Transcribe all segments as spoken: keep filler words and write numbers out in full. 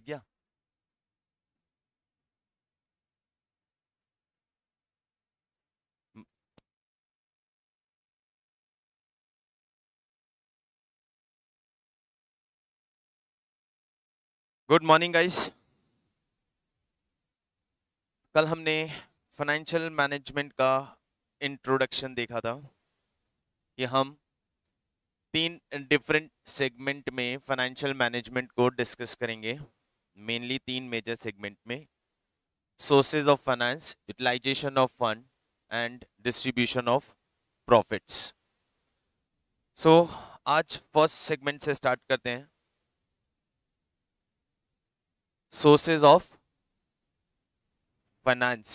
दिख गया? Good morning guys. कल हमने फाइनेंशियल मैनेजमेंट का इंट्रोडक्शन देखा था कि हम तीन डिफरेंट सेगमेंट में फाइनेंशियल मैनेजमेंट को डिस्कस करेंगे। मेनली तीन मेजर सेगमेंट में: sources of finance, utilisation of fund and distribution of profits. So आज फर्स्ट सेगमेंट से स्टार्ट करते हैं। Sources of finance.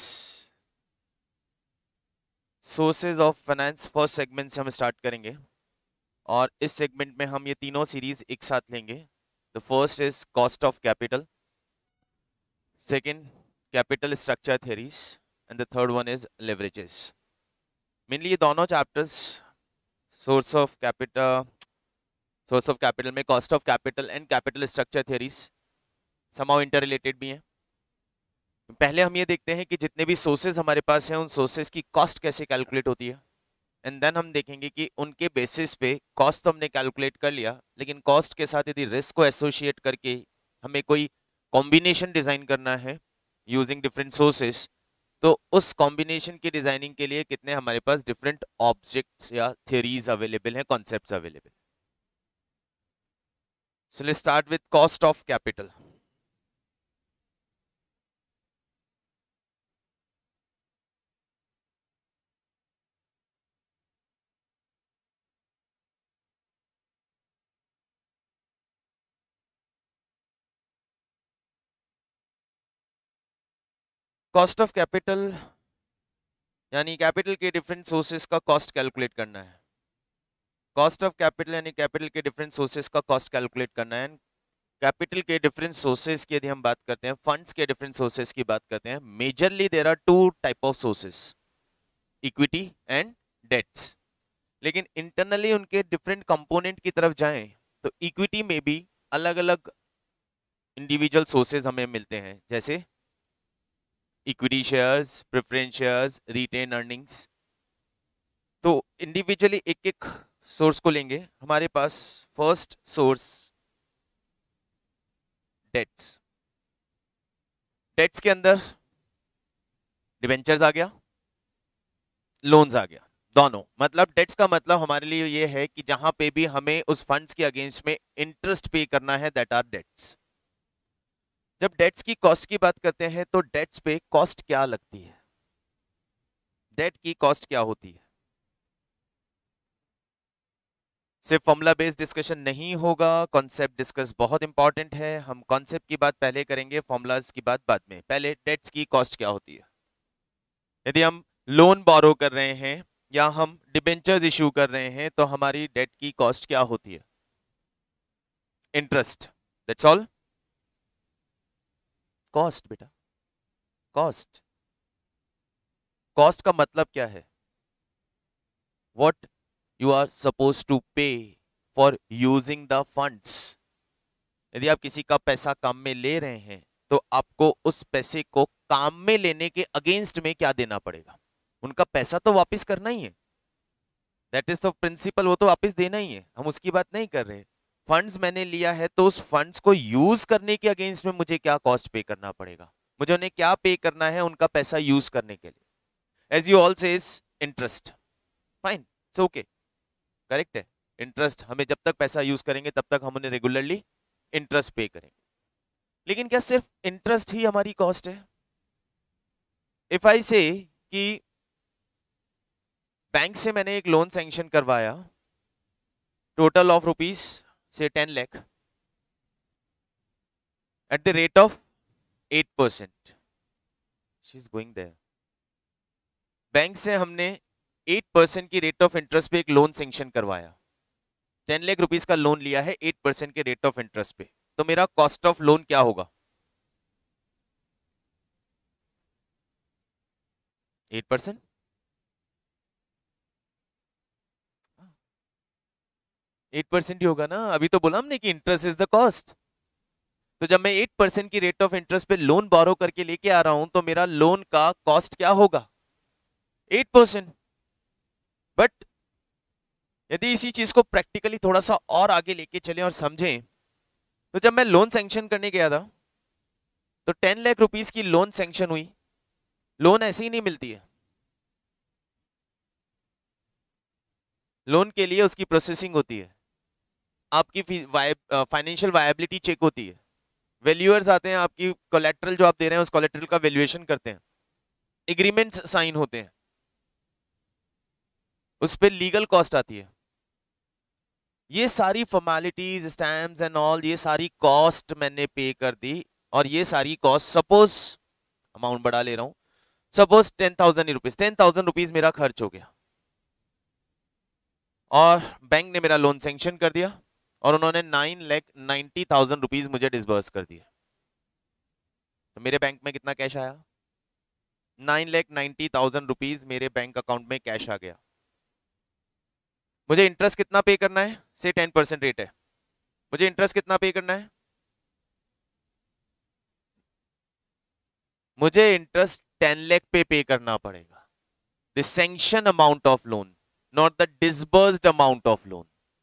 Sources of finance first segment से हम स्टार्ट करेंगे और इस सेगमेंट में हम ये तीनों सीरीज एक साथ लेंगे। The first is cost of capital, second capital structure theories and the third one is leverages. Mainly ये दोनों chapters source of capital source of capital में cost of capital and capital structure theories somehow inter related भी हैं। पहले हम ये देखते हैं कि जितने भी सोर्सेज हमारे पास हैं उन सोर्सेज की कॉस्ट कैसे कैलकुलेट होती है, एंड देन हम देखेंगे कि उनके बेसिस पे कॉस्ट तो हमने कैलकुलेट कर लिया, लेकिन कॉस्ट के साथ यदि रिस्क को एसोसिएट करके हमें कोई कॉम्बिनेशन डिजाइन करना है यूजिंग डिफरेंट सोर्सेज, तो उस कॉम्बिनेशन की डिजाइनिंग के लिए कितने हमारे पास डिफरेंट ऑब्जेक्ट्स या थ्योरीज अवेलेबल हैं, concepts available. So let's start with cost of capital. Cost of capital यानी कैपिटल के डिफरेंट सोर्सेस का कॉस्ट कैलकुलेट करना है। कॉस्ट ऑफ कैपिटल यानी कैपिटल के डिफरेंट सोर्सेस का कॉस्ट कैलकुलेट करना है। कैपिटल के डिफरेंट सोर्सेस की यदि हम बात करते हैं, फंड्स के डिफरेंट सोर्सेस की बात करते हैं, majorly there are two type of sources, equity and debts. लेकिन इंटरनली उनके डिफरेंट कंपोनेंट की तरफ जाएं तो इक्विटी में भी अलग अलग इंडिविजुअल सोर्सेज हमें मिलते हैं, जैसे equity shares, preference shares, retained earnings. तो इंडिविजुअली एक एक सोर्स को लेंगे। हमारे पास फर्स्ट सोर्स डेट्स। डेट्स के अंदर डिबेंचर्स आ गया, लोन्स आ गया, दोनों। मतलब डेट्स का मतलब हमारे लिए ये है कि जहां पे भी हमें उस फंड्स के अगेंस्ट में इंटरेस्ट पे करना है, दैट आर डेट्स। जब डेट्स की कॉस्ट की बात करते हैं तो डेट्स पे कॉस्ट क्या लगती है, डेट की कॉस्ट क्या होती है। सिर्फ फॉर्मूला बेस्ड डिस्कशन नहीं होगा, कॉन्सेप्ट डिस्कस बहुत इंपॉर्टेंट है। हम कॉन्सेप्ट की बात पहले करेंगे, फॉर्मूलाज की बात बाद में। पहले डेट्स की कॉस्ट क्या होती है। यदि हम लोन बोरो कर रहे हैं या हम डिबेंचर्स इश्यू कर रहे हैं तो हमारी डेट की कॉस्ट क्या होती है, इंटरेस्ट। That's all. कॉस्ट बेटा, कॉस्ट। कॉस्ट का मतलब क्या है, what you are suppose to pay for using the funds. यदि आप किसी का पैसा काम में ले रहे हैं तो आपको उस पैसे को काम में लेने के अगेंस्ट में क्या देना पड़ेगा, उनका पैसा तो वापस करना ही है, दैट इज द प्रिंसिपल, वो तो वापस देना ही है, हम उसकी बात नहीं कर रहे। फंड्स मैंने लिया है तो उस फंड्स को यूज करने के अगेंस्ट में मुझे क्या कॉस्ट पे करना पड़ेगा, मुझे उन्हें क्या पे करना है उनका पैसा यूज करने के लिए। As you all says interest, fine, it's okay, correct है। इंटरेस्ट, हमें जब तक पैसा यूज करेंगे तब तक हम उन्हें रेगुलरली इंटरेस्ट पे करेंगे। लेकिन क्या सिर्फ इंटरेस्ट ही हमारी कॉस्ट है। इफ आई से कि बैंक से मैंने एक लोन सैंक्शन करवाया, टोटल ऑफ रुपीस से ten lakh at the rate of eight percent, she is going there. Bank से हमने एट परसेंट की रेट ऑफ इंटरेस्ट पे एक लोन सैंक्शन करवाया, टेन लाख रुपीस का लोन लिया है एट परसेंट के रेट ऑफ इंटरेस्ट पे, तो मेरा कॉस्ट ऑफ लोन क्या होगा, एट परसेंट। एट परसेंट ही होगा ना, अभी तो बोला हमने कि इंटरेस्ट इज द कॉस्ट। तो जब मैं एट परसेंट की rate of interest pay loan borrow करके लेके आ रहा हूं तो मेरा लोन का कॉस्ट क्या होगा? Eight percent. बट यदि इसी चीज को प्रैक्टिकली थोड़ा सा और आगे लेके चले और समझें, तो जब मैं लोन सैंक्शन करने गया था तो टेन लाख रुपीस की लोन सैंक्शन हुई। लोन ऐसे ही नहीं मिलती है, लोन के लिए उसकी प्रोसेसिंग होती है, आपकी फाइनेंशियल वायबिलिटी चेक होती है, वैल्यूअर्स आते हैं, आपकी कोलेट्रल जो आप दे रहे हैं उस कोलेट्रल का वैल्यूएशन करते हैं, एग्रीमेंट्स साइन होते हैं, उस पर लीगल कॉस्ट आती है। ये सारी फॉर्मेलिटीज, स्टैम्प्स एंड ऑल, ये सारी कॉस्ट मैंने पे कर दी। और ये सारी कॉस्ट, सपोज अमाउंट बढ़ा ले रहा हूं, suppose ten thousand rupees ten thousand rupees मेरा खर्च हो गया और बैंक ने मेरा लोन सैंक्शन कर दिया और उन्होंने nine lakh ninety thousand rupees मुझे डिसबर्स कर दिए। तो मेरे बैंक में कितना कैश आया? Nine lakh ninety thousand rupees मेरे बैंक अकाउंट में कैश आ गया। मुझे इंटरेस्ट कितना पे करना है? से टेन परसेंट रेट है, मुझे इंटरेस्ट कितना पे करना है? मुझे इंटरेस्ट टेन लाख पे पे करना पड़ेगा। The sanction amount of loan, not the disbursed amount of loan.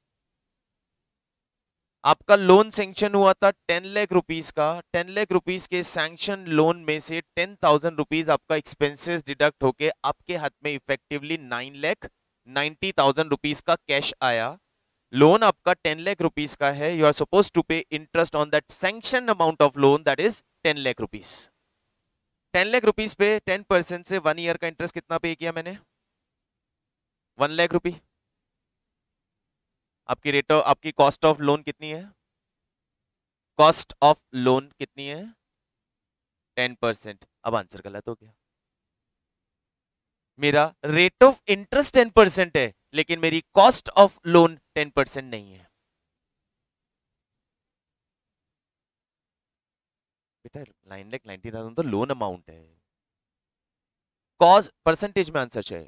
आपका लोन सैंक्शन हुआ था टेन लाख रुपीस का, टेन लाख रुपीस के सैंक्शन लोन में से टेन थाउजेंड रुपीज आपका एक्सपेंसेस डिडक्ट होके आपके हाथ में effectively nine lakh ninety thousand rupees का कैश आया। लोन आपका टेन लाख रुपीस का है, you are suppose to pay interest on that sanction amount of loan, that is ten lakh rupees. Ten lakh rupees पे टेन परसेंट से वन ईयर का interest कितना pay किया मैंने? One lakh rupee. आपकी रेट ऑफ, आपकी कॉस्ट ऑफ लोन कितनी है? कॉस्ट ऑफ लोन कितनी है? Ten percent. अब आंसर गलत हो गया। मेरा rate of interest ten percent है लेकिन मेरी cost of loan ten percent नहीं है। बेटा नाइन लाख नाइन्टी थाउजेंड तो लोन अमाउंट है, कॉस्ट परसेंटेज में आंसर चाहिए।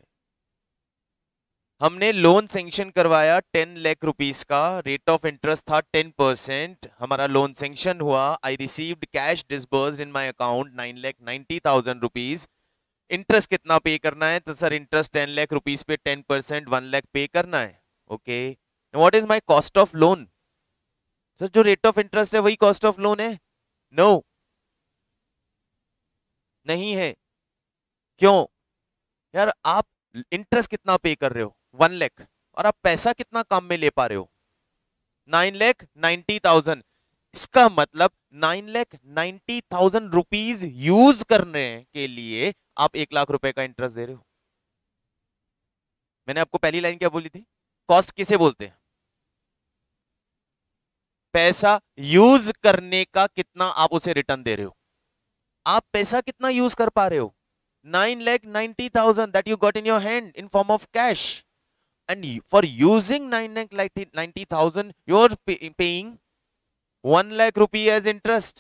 हमने लोन सैंक्शन करवाया टेन लाख रुपीस का, रेट ऑफ इंटरेस्ट था टेन परसेंट, हमारा लोन सैंक्शन हुआ, I received cash disbursed in my account nine lakh ninety thousand rupees. Interest कितना पे करना है? तो sir interest ten lakh rupees पे ten percent one lakh pay करना है। Okay, what is my cost of loan? Sir जो rate of interest है वही कॉस्ट ऑफ लोन है? No no. नहीं है। क्यों यार? आप इंटरेस्ट कितना पे कर रहे हो? वन लाख, और आप पैसा कितना काम में ले पा रहे हो? Nine lakh ninety thousand. इसका मतलब nine lakh ninety thousand rupees use करने के लिए आप एक लाख रुपए का इंटरेस्ट दे रहे हो। मैंने आपको पहली लाइन क्या बोली थी? कॉस्ट किसे बोलते हैं? पैसा यूज करने का कितना आप उसे रिटर्न दे रहे हो। आप पैसा कितना यूज कर पा रहे हो? Nine lakh ninety thousand that you got in your hand in form of cash, and for using nine lakh ninety thousand you are pay, paying one lakh rupee as interest.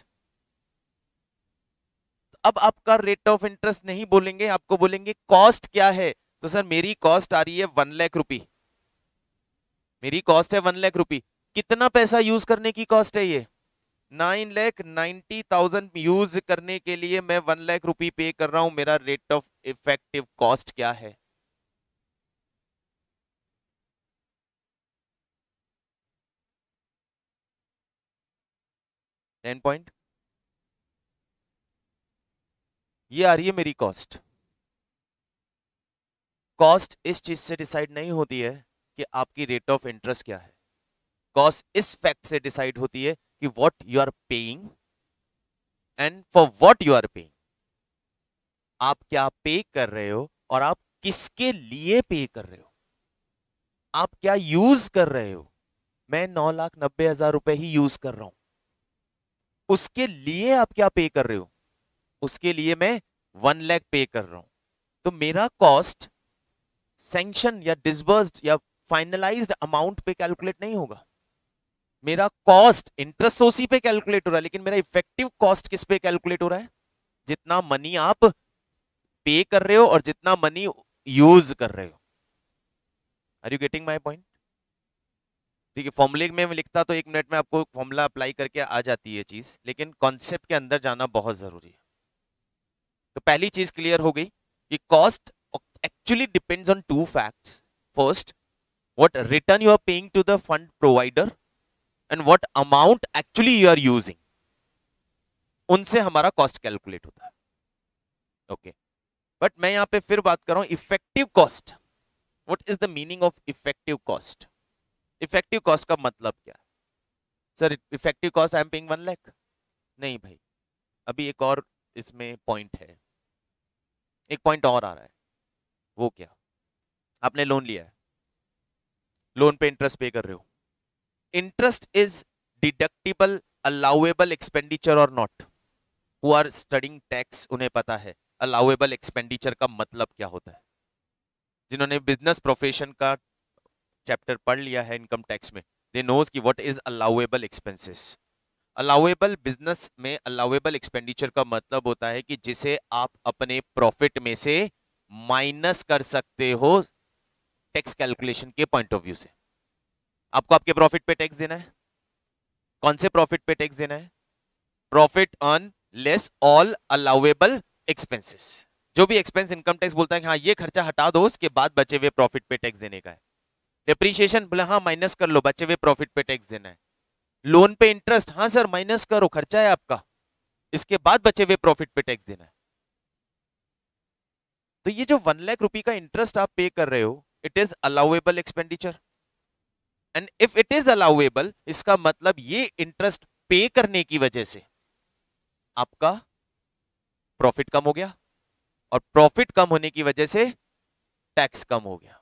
अब आपका रेट ऑफ इंटरेस्ट नहीं बोलेंगे, आपको बोलेंगे cost क्या है। तो sir मेरी कॉस्ट आ रही है वन लाख रुपी, मेरी कॉस्ट है वन लाख रुपी। कितना पैसा यूज करने की कॉस्ट है? ये nine lakh ninety thousand use करने के लिए मैं वन लाख रुपी पे कर रहा हूं। मेरा रेट ऑफ इफेक्टिव कॉस्ट क्या है? Ten point. ये आ रही है मेरी कॉस्ट। कॉस्ट इस चीज से डिसाइड नहीं होती है कि आपकी रेट ऑफ इंटरेस्ट क्या है। कॉस्ट इस फैक्ट से डिसाइड होती है कि what you are paying and for what you are paying. आप क्या पे कर रहे हो और आप किसके लिए पे कर रहे हो, आप क्या यूज कर रहे हो। मैं नौ लाख नब्बे हजार रुपए ही यूज कर रहा हूं, उसके लिए आप क्या पे कर रहे हो? उसके लिए मैं वन लाख पे कर रहा हूं। तो मेरा कॉस्ट सैंक्शन या डिसबर्स्ड या फाइनलाइज्ड अमाउंट पे कैलकुलेट नहीं होगा। मेरा कॉस्ट इंटरेस्ट उसी पे कैलकुलेट हो रहा है, लेकिन मेरा इफेक्टिव कॉस्ट किस पे कैलकुलेट हो रहा है? जितना मनी आप पे कर रहे हो और जितना मनी यूज कर रहे हो। Are you getting my point? ठीक है, फॉर्मूले में लिखता तो एक मिनट में आपको फॉर्मूला अप्लाई करके आ जाती है चीज, लेकिन कॉन्सेप्ट के अंदर जाना बहुत जरूरी है। तो पहली चीज क्लियर हो गई कि cost actually depends on two facts. First, what return you are paying to the fund provider and what amount actually you are using, उनसे हमारा कॉस्ट कैलकुलेट होता है। ओके, बट मैं यहां पे फिर बात कर रहा हूं effective cost. What is the meaning of effective cost? Effective cost का मतलब क्या है? Sir effective cost I am paying one lakh. नहीं भाई, अभी एक और इसमें पॉइंट है, एक पॉइंट और आ रहा है। वो क्या? आपने लोन लिया है, लोन पे इंटरेस्ट पे कर रहे हो। Interest is deductible allowable expenditure और not? Who are studying tax उन्हें पता है अलाउएबल एक्सपेंडिचर का मतलब क्या होता है। जिन्होंने बिजनेस प्रोफेशन का चैप्टर पढ़ लिया है इनकम टैक्स में, दे नोज कि what is allowable expenses. Allowable business में अलाउएबल एक्सपेंडिचर का मतलब होता है कि जिसे आप अपने प्रॉफिट में से माइनस कर सकते हो टैक्स कैलकुलेशन के पॉइंट ऑफ व्यू से। आपको आपके प्रॉफिट पे टैक्स देना है। कौन से प्रॉफिट पे टैक्स देना है? Profit on less all allowable expenses. जो भी एक्सपेंस इनकम टैक्स बोलता है कि हाँ ये खर्चा हटा दो, उसके बाद बचे हुए प्रॉफिट पे टैक्स देने का है। डेप्रीशिएशन बोले हाँ माइनस कर लो, बचे हुए प्रॉफिट पे टैक्स देना है। लोन पे इंटरेस्ट, हाँ सर माइनस करो, खर्चा है आपका, इसके बाद बचे हुए प्रॉफिट पे टैक्स देना है। तो ये जो वन लाख रुपए का इंटरेस्ट आप पे कर रहे हो, it is allowable expenditure. And if it is allowable, इसका मतलब ये इंटरेस्ट पे करने की वजह से आपका प्रॉफिट कम हो गया, और प्रॉफिट कम होने की वजह से टैक्स कम हो गया।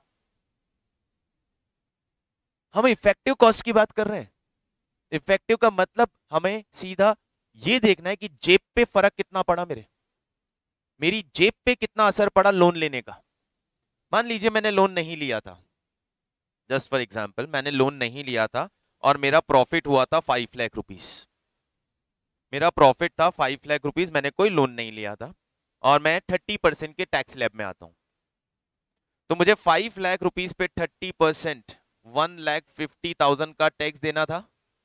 हम इफेक्टिव कॉस्ट की बात कर रहे हैं। इफेक्टिव का मतलब हमें सीधा ये देखना है कि जेब पे फर्क कितना पड़ा, मेरे मेरी जेब पे कितना असर पड़ा लोन लेने का। मान लीजिए मैंने लोन नहीं लिया था, जस्ट फॉर एग्जांपल मैंने लोन नहीं लिया था और मेरा प्रॉफिट हुआ था फाइव लाख रुपीस। मेरा प्रॉफिट था फाइव लाख रुपीस, मैंने कोई लोन नहीं लिया था और मैं थर्टी परसेंट के टैक्स स्लैब में आता हूं। तो मुझे फाइव लाख रुपीस पे thirty percent one lakh fifty thousand का टैक्स देना था,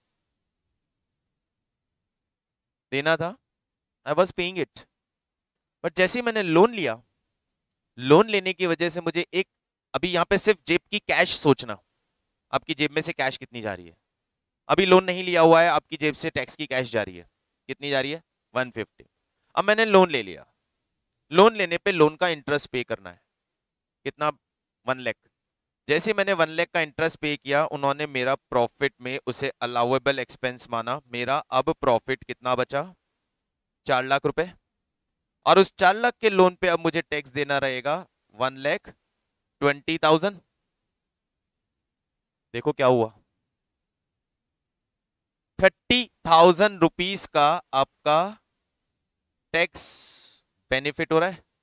देना था। I was paying it. But जैसे ही मैंने लोन लिया, लोन लेने की वजह से मुझे एक, अभी यहां पे सिर्फ जेब की कैश सोचना, आपकी जेब में से कैश कितनी जा रही है। अभी लोन नहीं लिया हुआ है, आपकी जेब से टैक्स की कैश जा रही है, कितनी जा रही है? One fifty. अब मैंने लोन ले लिया, लोन लेने पे लोन का इंटरेस्ट पे करना है, कितना? वन लाख। जैसे मैंने वन लाख का इंटरेस्ट पे किया, उन्होंने मेरा प्रॉफिट में उसे अलाउएबल एक्सपेंस माना। मेरा अब प्रॉफिट कितना बचा? चार लाख रुपए। और उस चार लाख के लोन पे अब मुझे टैक्स देना रहेगा वन लाख ट्वेंटी थाउजेंड। देखो क्या हुआ, थर्टी थाउजेंड रुपीज का आपका टैक्स बेनिफिट हो रहा है।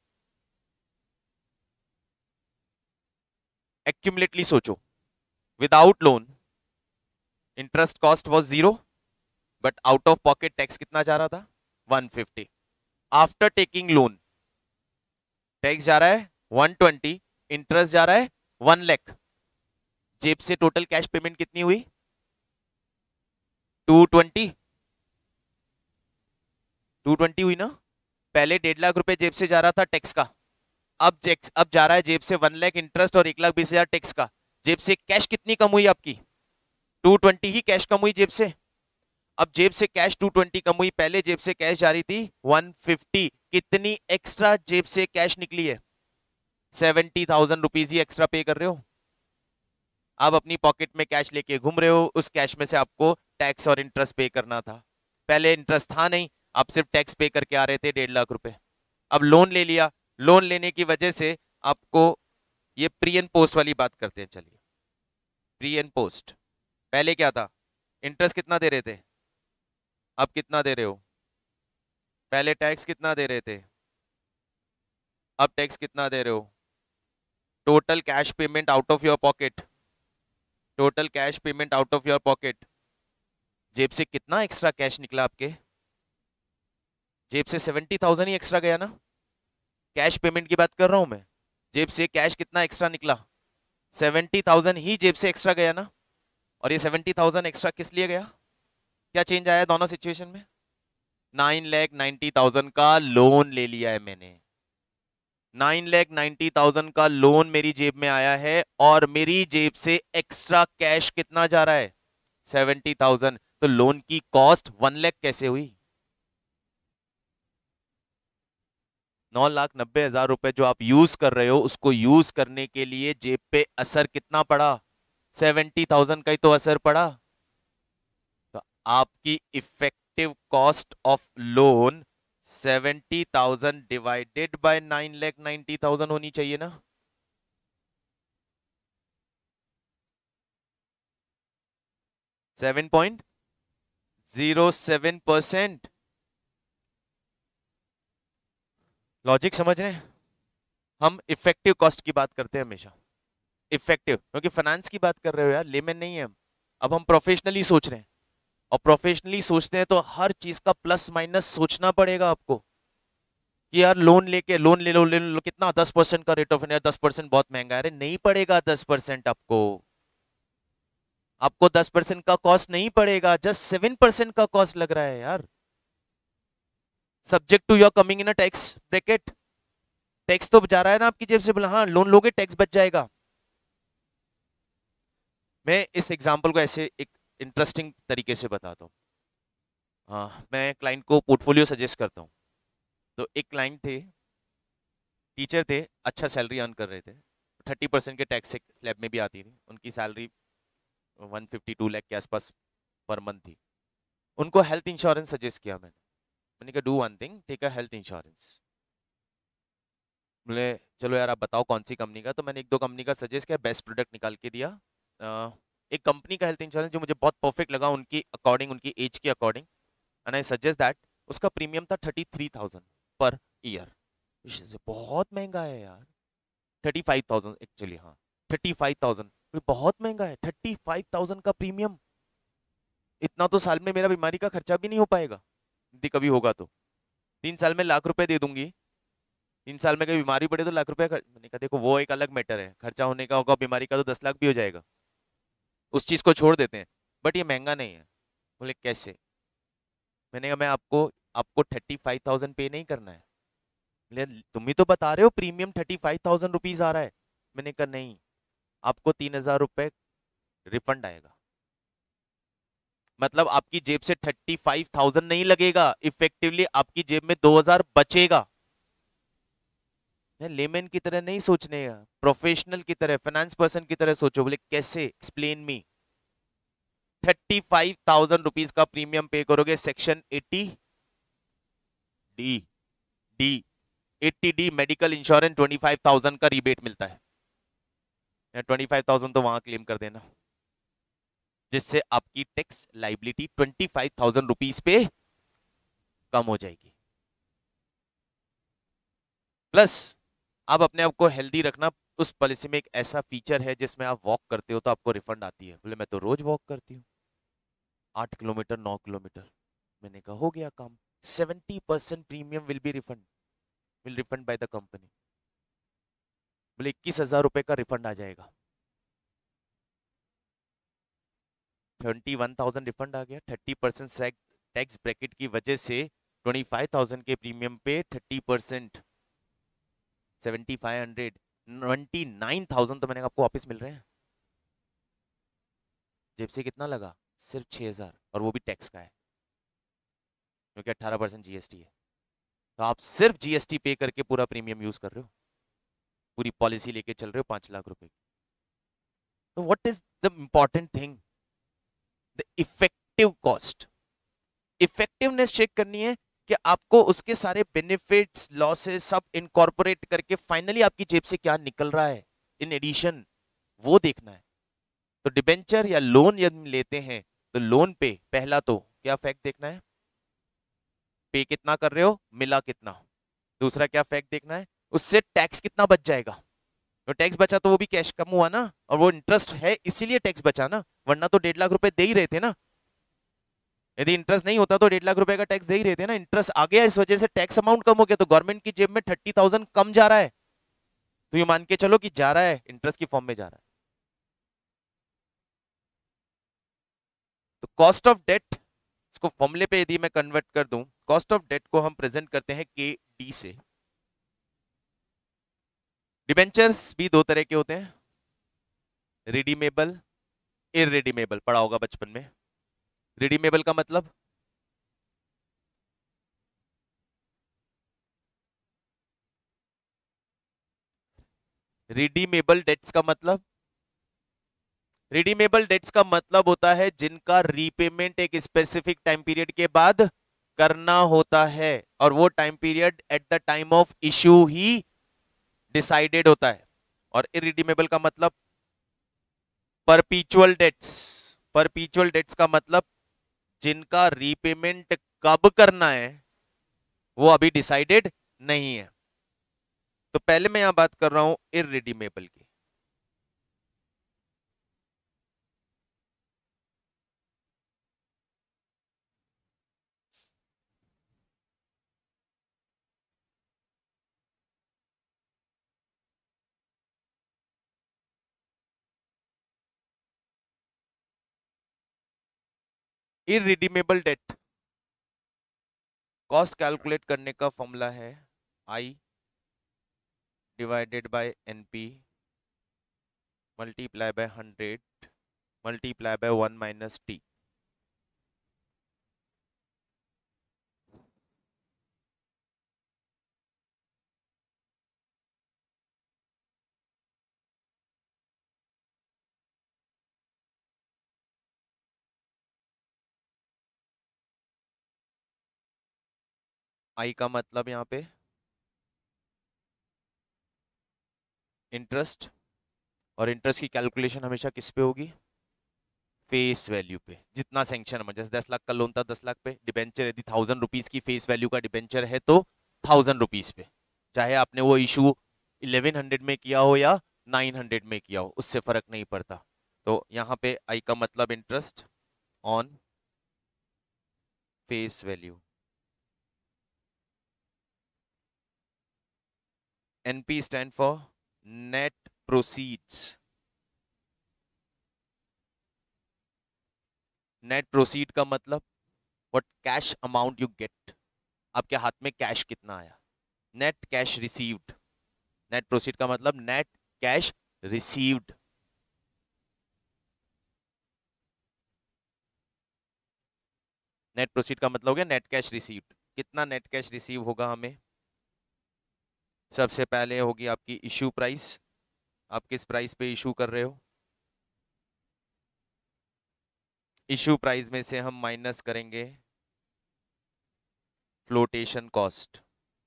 एक्यूमुलेटली सोचो, without loan interest cost was zero, but out of pocket tax कितना जा रहा था? One fifty. After taking loan tax जा रहा है वन ट्वेंटी, इंटरेस्ट जा रहा है वन लाख। जेब से टोटल कैश पेमेंट कितनी हुई? To twenty. टू ट्वेंटी हुई ना? पहले डेढ़ लाख रुपए जेब से जा रहा था टैक्स का, अब टैक्स अब जा रहा है जेब से वन लाख इंटरेस्ट और एक लाख बीस हजार टैक्स का। जेब से कैश कितनी कम हुई आपकी? टू ट्वेंटी ही कैश कम हुई जेब से। अब जेब से कैश टू ट्वेंटी कम हुई, पहले जेब से कैश जा रही थी वन फिफ्टी। कितनी एक्स्ट्रा जेब से कैश निकली है? सेवेंटी थाउजेंड रुपीज ही एक्स्ट्रा पे कर रहे हो। आप अपनी पॉकेट में कैश लेके घूम रहे हो, उस कैश में से आपको टैक्स और इंटरेस्ट पे करना था। पहले इंटरेस्ट था नहीं, आप सिर्फ टैक्स पे करके आ रहे थे डेढ़ लाख रुपए। अब लोन ले लिया, लोन लेने की वजह से आपको, ये प्री एंड पोस्ट वाली बात करते हैं, चलिए प्री एंड पोस्ट। पहले क्या था? इंटरेस्ट कितना दे रहे थे, अब कितना दे रहे हो? पहले टैक्स कितना दे रहे थे, अब टैक्स कितना दे रहे हो? Total cash payment out of your pocket, total cash payment out of your pocket. जेब से कितना एक्स्ट्रा कैश निकला आपके? जेब से सेवेंटी थाउजेंड ही एक्स्ट्रा गया ना। कैश पेमेंट की बात कर रहा हूं मैं, जेब से कैश कितना एक्स्ट्रा निकला? सेवेंटी थाउजेंड ही जेब से एक्स्ट्रा गया ना। और ये सेवेंटी थाउजेंड एक्स्ट्रा किस लिए गया? क्या चेंज आया दोनों सिचुएशन में? नाइन लैख नाइन्टी थाउजेंड का लोन ले लिया है मैंने, नाइन लैख नाइन्टी थाउजेंड का लोन मेरी जेब में आया है और मेरी जेब से एक्स्ट्रा कैश कितना जा रहा है? Seventy thousand. तो लोन की कॉस्ट वन लाख कैसे हुई? नौ लाख नब्बे हजार रुपए जो आप यूज कर रहे हो, उसको यूज करने के लिए जेब पे असर कितना पड़ा? सेवेंटी थाउजेंड का ही तो असर पड़ा। तो आपकी effective cost of loan seventy thousand divided by nine lakh ninety thousand होनी चाहिए ना? Seven point zero seven percent. Logic समझ रहे हैं? हम इफेक्टिव कॉस्ट की बात करते हैं हमेशा, इफेक्टिव, क्योंकि फाइनेंस की बात कर रहे हो यार, लेमन नहीं है हम। अब हम प्रोफेशनली सोच रहे हैं, और प्रोफेशनली सोचते हैं तो हर चीज का प्लस माइनस सोचना पड़ेगा आपको कि यार लोन लेके लोन ले लो ले लो कितना, दस परसेंट का रेट ऑफ इंटरेस्ट, दस परसेंट बहुत महंगा है। अरे नहीं पड़ेगा दस परसेंट आपको, आपको दस परसेंट का कॉस्ट नहीं पड़ेगा, जस्ट सेवन परसेंट का कॉस्ट लग रहा है यार। Subject to your coming in a tax bracket, tax तो जा रहा है ना आपकी जेब से, बोला हाँ लोन लोगे टैक्स बच जाएगा। मैं इस एग्जांपल को ऐसे एक इंटरेस्टिंग तरीके से बताता हूँ। हाँ, मैं क्लाइंट को पोर्टफोलियो सजेस्ट करता हूँ। तो एक क्लाइंट थे, टीचर थे, अच्छा सैलरी अर्न कर रहे थे, थर्टी परसेंट के टैक्स से स्लैब में भी आती थी, उनकी salary one fifty two lakh के आसपास पर मंथ थी। उनको हेल्थ इंश्योरेंस सजेस्ट किया मैंने मैंने कहा do one thing, take a health insurance. बोले चलो यार आप बताओ कौन सी कंपनी का। तो मैंने एक दो कंपनी का सजेस्ट किया, बेस्ट प्रोडक्ट निकाल के दिया। अ, एक कंपनी का हेल्थ इंश्योरेंस जो मुझे बहुत परफेक्ट लगा उनकी अकॉर्डिंग, उनकी एज के according, and I suggest that. उसका प्रीमियम था thirty three thousand per year, बहुत महंगा है यार। थर्टी फाइव थाउजेंड एक्चुअली, हाँ थर्टी फाइव थाउजेंड बहुत महंगा है, थर्टी फाइव थाउजेंड का प्रीमियम। इतना तो साल में मेरा बीमारी का खर्चा भी नहीं हो पाएगा, यदि कभी होगा तो। तीन साल में लाख रुपए दे दूंगी, तीन साल में कभी बीमारी पड़े तो लाख रुपए खर्च। मैंने कहा देखो वो एक अलग मैटर है, खर्चा होने का होगा, बीमारी का तो दस लाख भी हो जाएगा, उस चीज को छोड़ देते हैं, बट ये महंगा नहीं है। बोले कैसे? मैंने कहा मैं आपको आपको थर्टी फाइव थाउजेंड पे नहीं करना है। बोले तुम ही तो बता रहे हो premium thirty five thousand rupees आ रहा है। मैंने कहा नहीं, आपको तीन हजार रुपए रिफंड आएगा, मतलब आपकी जेब से थर्टी फाइव थाउजेंड नहीं लगेगा, इफेक्टिवली आपकी जेब में दो हजार बचेगा। लेमन की तरह नहीं सोचने का, प्रोफेशनल की तरह, फाइनेंस पर्सन की तरह सोचो। बोले कैसे? Explain me. Thirty five thousand rupees का प्रीमियम पे करोगे, section eighty D D eighty D medical insurance twenty five thousand का रिबेट मिलता है, ट्वेंटी फाइव थाउजेंड तो वहां क्लेम कर देना, जिससे आपकी tax liability twenty five thousand rupees पे कम हो जाएगी। प्लस आप अपने आप को हेल्दी रखना, उस पॉलिसी में एक ऐसा फीचर है जिसमें आप वॉक करते हो तो आपको रिफंड आती है। बोले मैं तो रोज वॉक करती हूँ, आठ किलोमीटर नौ किलोमीटर। मैंने कहा हो गया काम, seventy percent premium will be refund, will refund by the company. बोले इक्कीस हजार रुपए का रिफंड आ जाएगा, ट्वेंटी वन थाउजेंड रिफंड आ गया। थर्टी परसेंट टैक्स ब्रैकेट की वजह से ट्वेंटी फाइव थाउजेंड के प्रीमियम पे thirty percent seventy five hundred, twenty nine thousand तो मैंने आपको वापस मिल रहे हैं। जेब से कितना लगा? सिर्फ छह हजार, और वो भी टैक्स का है क्योंकि अठारह परसेंट जीएसटी है। तो आप सिर्फ जीएसटी पे करके पूरा प्रीमियम यूज कर रहे हो, पूरी पॉलिसी लेके चल रहे हो पांच लाख रुपए की। तो what is the important thing? The effective cost. Effectiveness check करनी है कि आपको उसके सारे बेनिफिट्स लॉसेस सब इनकॉर्पोरेट करके फाइनली आपकी जेब से क्या निकल रहा है इन एडिशन, वो देखना है। तो डिबेंचर या लोन यदि लेते हैं तो लोन पे पहला तो क्या फैक्ट देखना है, पे कितना कर रहे हो, मिला कितना। दूसरा क्या फैक्ट देखना है, उससे टैक्स कितना बच जाएगा। तो टैक्स बचा तो वो भी कैश कम हुआ ना, और वो इंटरेस्ट है इसीलिए टैक्स बचा ना, वरना तो डेढ़ लाख रुपए दे ही रहे थे ना। यदि इंटरेस्ट नहीं होता तो डेढ़ लाख रुपए का टैक्स दे ही रहे थे ना। इंटरेस्ट आ गया, इस वजह से टैक्स अमाउंट कम हो गया, तो गवर्नमेंट की जेब में थर्टी थाउजेंड कम जा रहा है। तो ये मान के चलो कि जा रहा है, इंटरेस्ट की फॉर्म में जा रहा है। तो कॉस्ट ऑफ डेट, इसको फॉर्मूले पे यदि मैं कन्वर्ट कर दूं, कॉस्ट ऑफ डेट को हम प्रेजेंट करते हैं के डी से। डिबेंचर्स भी दो तरह के होते हैं, रिडीमेबल, इररिडीमेबल, पढ़ा होगा बचपन में। रिडीमेबल का मतलब रिडीमेबल डेट्स का मतलब रिडीमेबल डेट्स का मतलब होता है जिनका रीपेमेंट एक स्पेसिफिक टाइम पीरियड के बाद करना होता है, और वो time period at the time of issue ही डिसाइडेड होता है। और इररिडीमेबल का मतलब परपीचुअल डेट्स। परपीचुअल डेट्स का मतलब जिनका रीपेमेंट कब करना है वो अभी डिसाइडेड नहीं है। तो पहले मैं यहां बात कर रहा हूं इररिडीमेबल की। इररिडीमेबल डेट कॉस्ट कैलकुलेट करने का फॉर्मूला है I divided by NP multiply by hundred multiply by one minus T. I का मतलब यहाँ पे इंटरेस्ट, और इंटरेस्ट की कैलकुलेशन हमेशा किस पे होगी, फेस वैल्यू पे। जितना सैंक्शन अमाउंट, जैसे दस लाख का लोन था दस लाख पे, डिबेंचर यदि थाउजेंड रुपीज की फेस वैल्यू का डिबेंचर है तो थाउजेंड रुपीज पे, चाहे आपने वो इशू इलेवन हंड्रेड में किया हो या नाइन हंड्रेड में किया हो, उससे फर्क नहीं पड़ता। तो यहाँ पे आई का मतलब interest on face value. NP stand for net proceeds. Net proceed का मतलब what cash amount you get, आपके हाथ में कैश कितना आया। Net cash received, net proceed का मतलब net cash received. Net proceed का मतलब हो गया नेट कैश रिसीव्ड। कितना नेट कैश रिसीव होगा हमें, सबसे पहले होगी आपकी इशू प्राइस, आप किस प्राइस पे इशू कर रहे हो। इशू प्राइस में से हम माइनस करेंगे फ्लोटेशन कॉस्ट।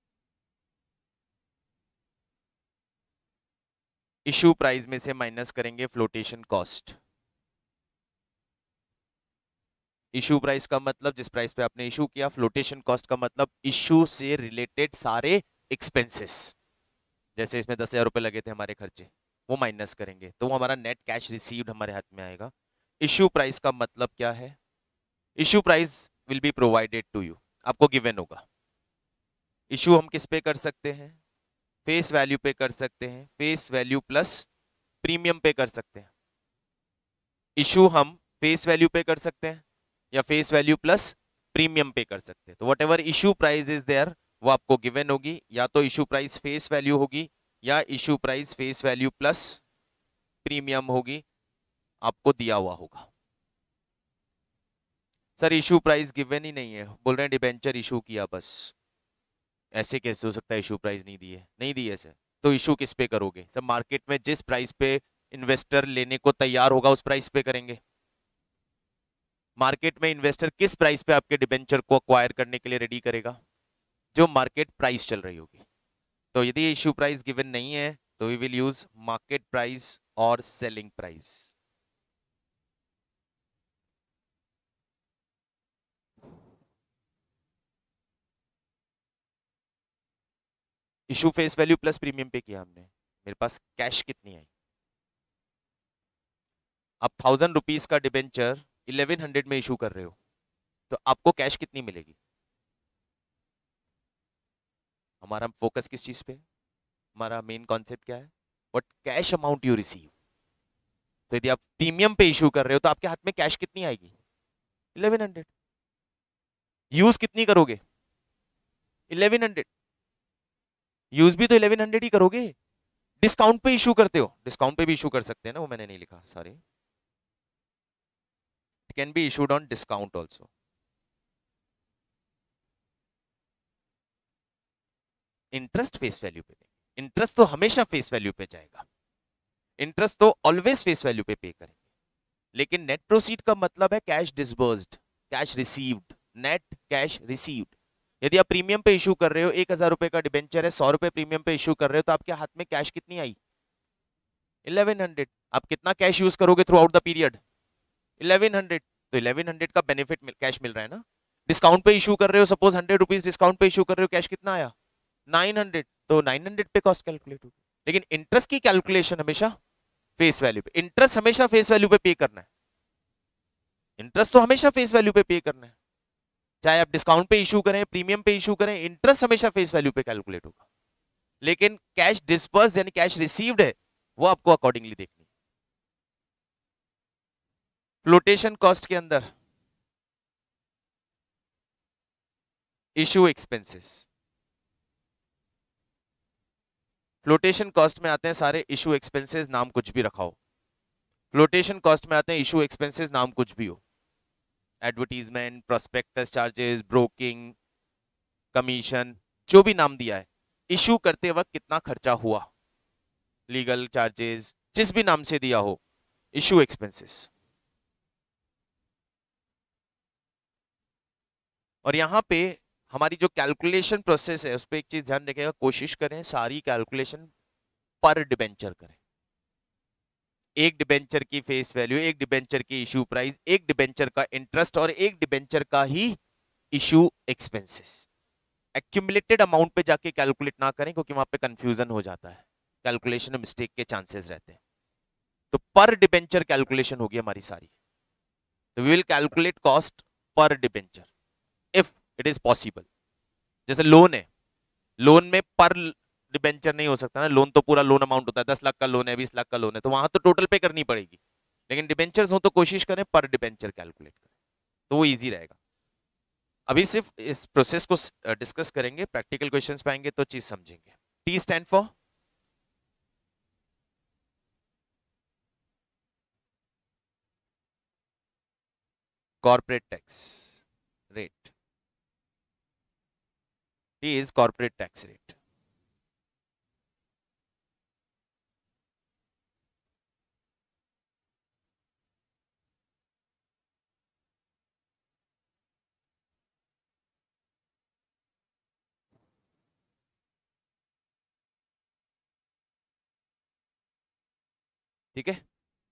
इशू प्राइस में से माइनस करेंगे फ्लोटेशन कॉस्ट। इशू प्राइस का मतलब जिस प्राइस पे आपने इशू किया, फ्लोटेशन कॉस्ट का मतलब इशू से रिलेटेड सारे एक्सपेंसेस, जैसे इसमें दस हजार रुपए लगे थे हमारे खर्चे, वो माइनस करेंगे तो वो हमारा नेट कैश रिसीव्ड हमारे हाथ में आएगा। इशू प्राइस का मतलब क्या है, issue price will be provided to you, आपको गिवन होगा। इशू हम किस पे कर सकते हैं, फेस वैल्यू पे कर सकते हैं, फेस वैल्यू प्लस प्रीमियम पे कर सकते हैं। इशू हम फेस वैल्यू पे कर सकते हैं या फेस वैल्यू प्लस प्रीमियम पे कर सकते हैं। तो whatever issue price is there वो आपको गिवन होगी, या तो इशू प्राइस फेस वैल्यू होगी या issue price face value plus premium होगी, आपको दिया हुआ होगा। सर इशू प्राइस गिवन ही नहीं है, बोल रहे हैं डिबेंचर इशू किया बस, ऐसे कैसे हो सकता है इशू प्राइस नहीं दी है, नहीं दी है सर। तो इशू किस पे करोगे सर, मार्केट में जिस प्राइस पे इन्वेस्टर लेने को तैयार होगा उस प्राइस पे करेंगे। मार्केट में इन्वेस्टर किस प्राइस पे आपके डिबेंचर को अक्वायर करने के लिए रेडी करेगा, जो मार्केट प्राइस चल रही होगी। तो यदि इशू प्राइस गिवन नहीं है तो we will use market price और selling price. Issue face value plus premium pay किया हमने, मेरे पास कैश कितनी आई, आप थाउजेंड रुपीज का डिबेंचर इलेवन हंड्रेड में इशू कर रहे हो तो आपको कैश कितनी मिलेगी। हमारा फोकस किस चीज पे, हमारा मेन कॉन्सेप्ट क्या है, what cash amount you receive. तो यदि आप प्रीमियम पे इशू कर रहे हो तो आपके हाथ में कैश कितनी आएगी, इलेवन हंड्रेड। यूज कितनी करोगे? Eleven hundred. यूज भी तो इलेवन हंड्रेड ही करोगे। डिस्काउंट पे इशू करते हो, डिस्काउंट पे भी इशू कर सकते हैं ना, वो मैंने नहीं लिखा, sorry. It can be issued on discount also. Interest face value पे, इंटरेस्ट तो हमेशा फेस वैल्यू पे जाएगा, इंटरेस्ट तो ऑलवेज फेस वैल्यू पे पे करेंगे। लेकिन नेट प्रोसीड का मतलब है cash disbursed, cash received, net cash received. यदि आप प्रीमियम पे इशू कर रहे हो, एक हजार रुपए का डिबेंचर है, सौ रुपए प्रीमियम पे इशू कर रहे हो, तो आपके हाथ में कैश कितनी आई? Eleven hundred. आप कितना कैश यूज करोगे throughout the period? Eleven hundred. तो इलेवन हंड्रेड का बेनिफिट मिल, कैश मिल रहा है ना। डिस्काउंट पे इशू कर रहे हो, सपोज हंड्रेड रुपीज डिस्काउंट पे इशू कर रहे हो, कैश कितना आया? Nine hundred. तो नाइन हंड्रेड पे कॉस्ट कैलकुलेट होगी। लेकिन इंटरेस्ट की कैलकुलेशन हमेशा फेस वैल्यू पे, इंटरेस्ट हमेशा फेस वैल्यू पे पे करना है। इंटरेस्ट तो हमेशा फेस वैल्यू पे पे करना है, चाहे आप डिस्काउंट पे इशू करें, प्रीमियम पे इशू करें, इंटरेस्ट हमेशा फेस वैल्यू पे कैलकुलेट होगा। लेकिन कैश डिस्पर्स यानी कैश रिसीव्ड है, वो आपको अकॉर्डिंगली देखनी। फ्लोटेशन कॉस्ट के अंदर इशू एक्सपेंसेस, फ्लोटेशन कॉस्ट में आते हैं सारे इशू एक्सपेंसेस, नाम कुछ भी रखा हो। फ्लोटेशन कॉस्ट में आते हैं इशू एक्सपेंसेस, नाम कुछ भी हो, advertisement, prospectus charges, broking, commission, जो भी नाम दिया है। इशू करते वक्त कितना खर्चा हुआ, लीगल चार्जेस, जिस भी नाम से दिया हो, इशू एक्सपेंसेस। और यहां पे हमारी जो कैलकुलेशन प्रोसेस है उस पर एक चीज ध्यान रखिएगा, कोशिश करें सारी कैलकुलेशन पर डिबेंचर करें। एक डिबेंचर की फेस वैल्यू, एक डिबेंचर की इशू प्राइस, एक डिबेंचर का इंटरेस्ट और एक डिबेंचर का ही इशू एक्सपेंसेस। एक्यूमुलेटेड अमाउंट पे जाके कैलकुलेट ना करें, क्योंकि वहां पे कंफ्यूजन हो जाता है, कैलकुलेशन में मिस्टेक के चांसेस रहते हैं। तो पर डिबेंचर कैलकुलेशन होगी हमारी सारी। तो we will calculate cost per debenture if it is possible. जैसे लोन है, लोन में पर डिबेंचर नहीं हो सकता ना, लोन तो पूरा लोन अमाउंट होता है, दस लाख का लोन है, बीस लाख का लोन है, तो वहां तो टोटल पे करनी पड़ेगी। लेकिन डिबेंचर्स हो तो कोशिश करें पर डिबेंचर कैलकुलेट करें, तो वो इजी रहेगा। अभी सिर्फ इस प्रोसेस को डिस्कस करेंगे, प्रैक्टिकल क्वेश्चंस पे आएंगे तो चीज समझेंगे। T stand for corporate tax rate, T is corporate tax rate. ठीक है,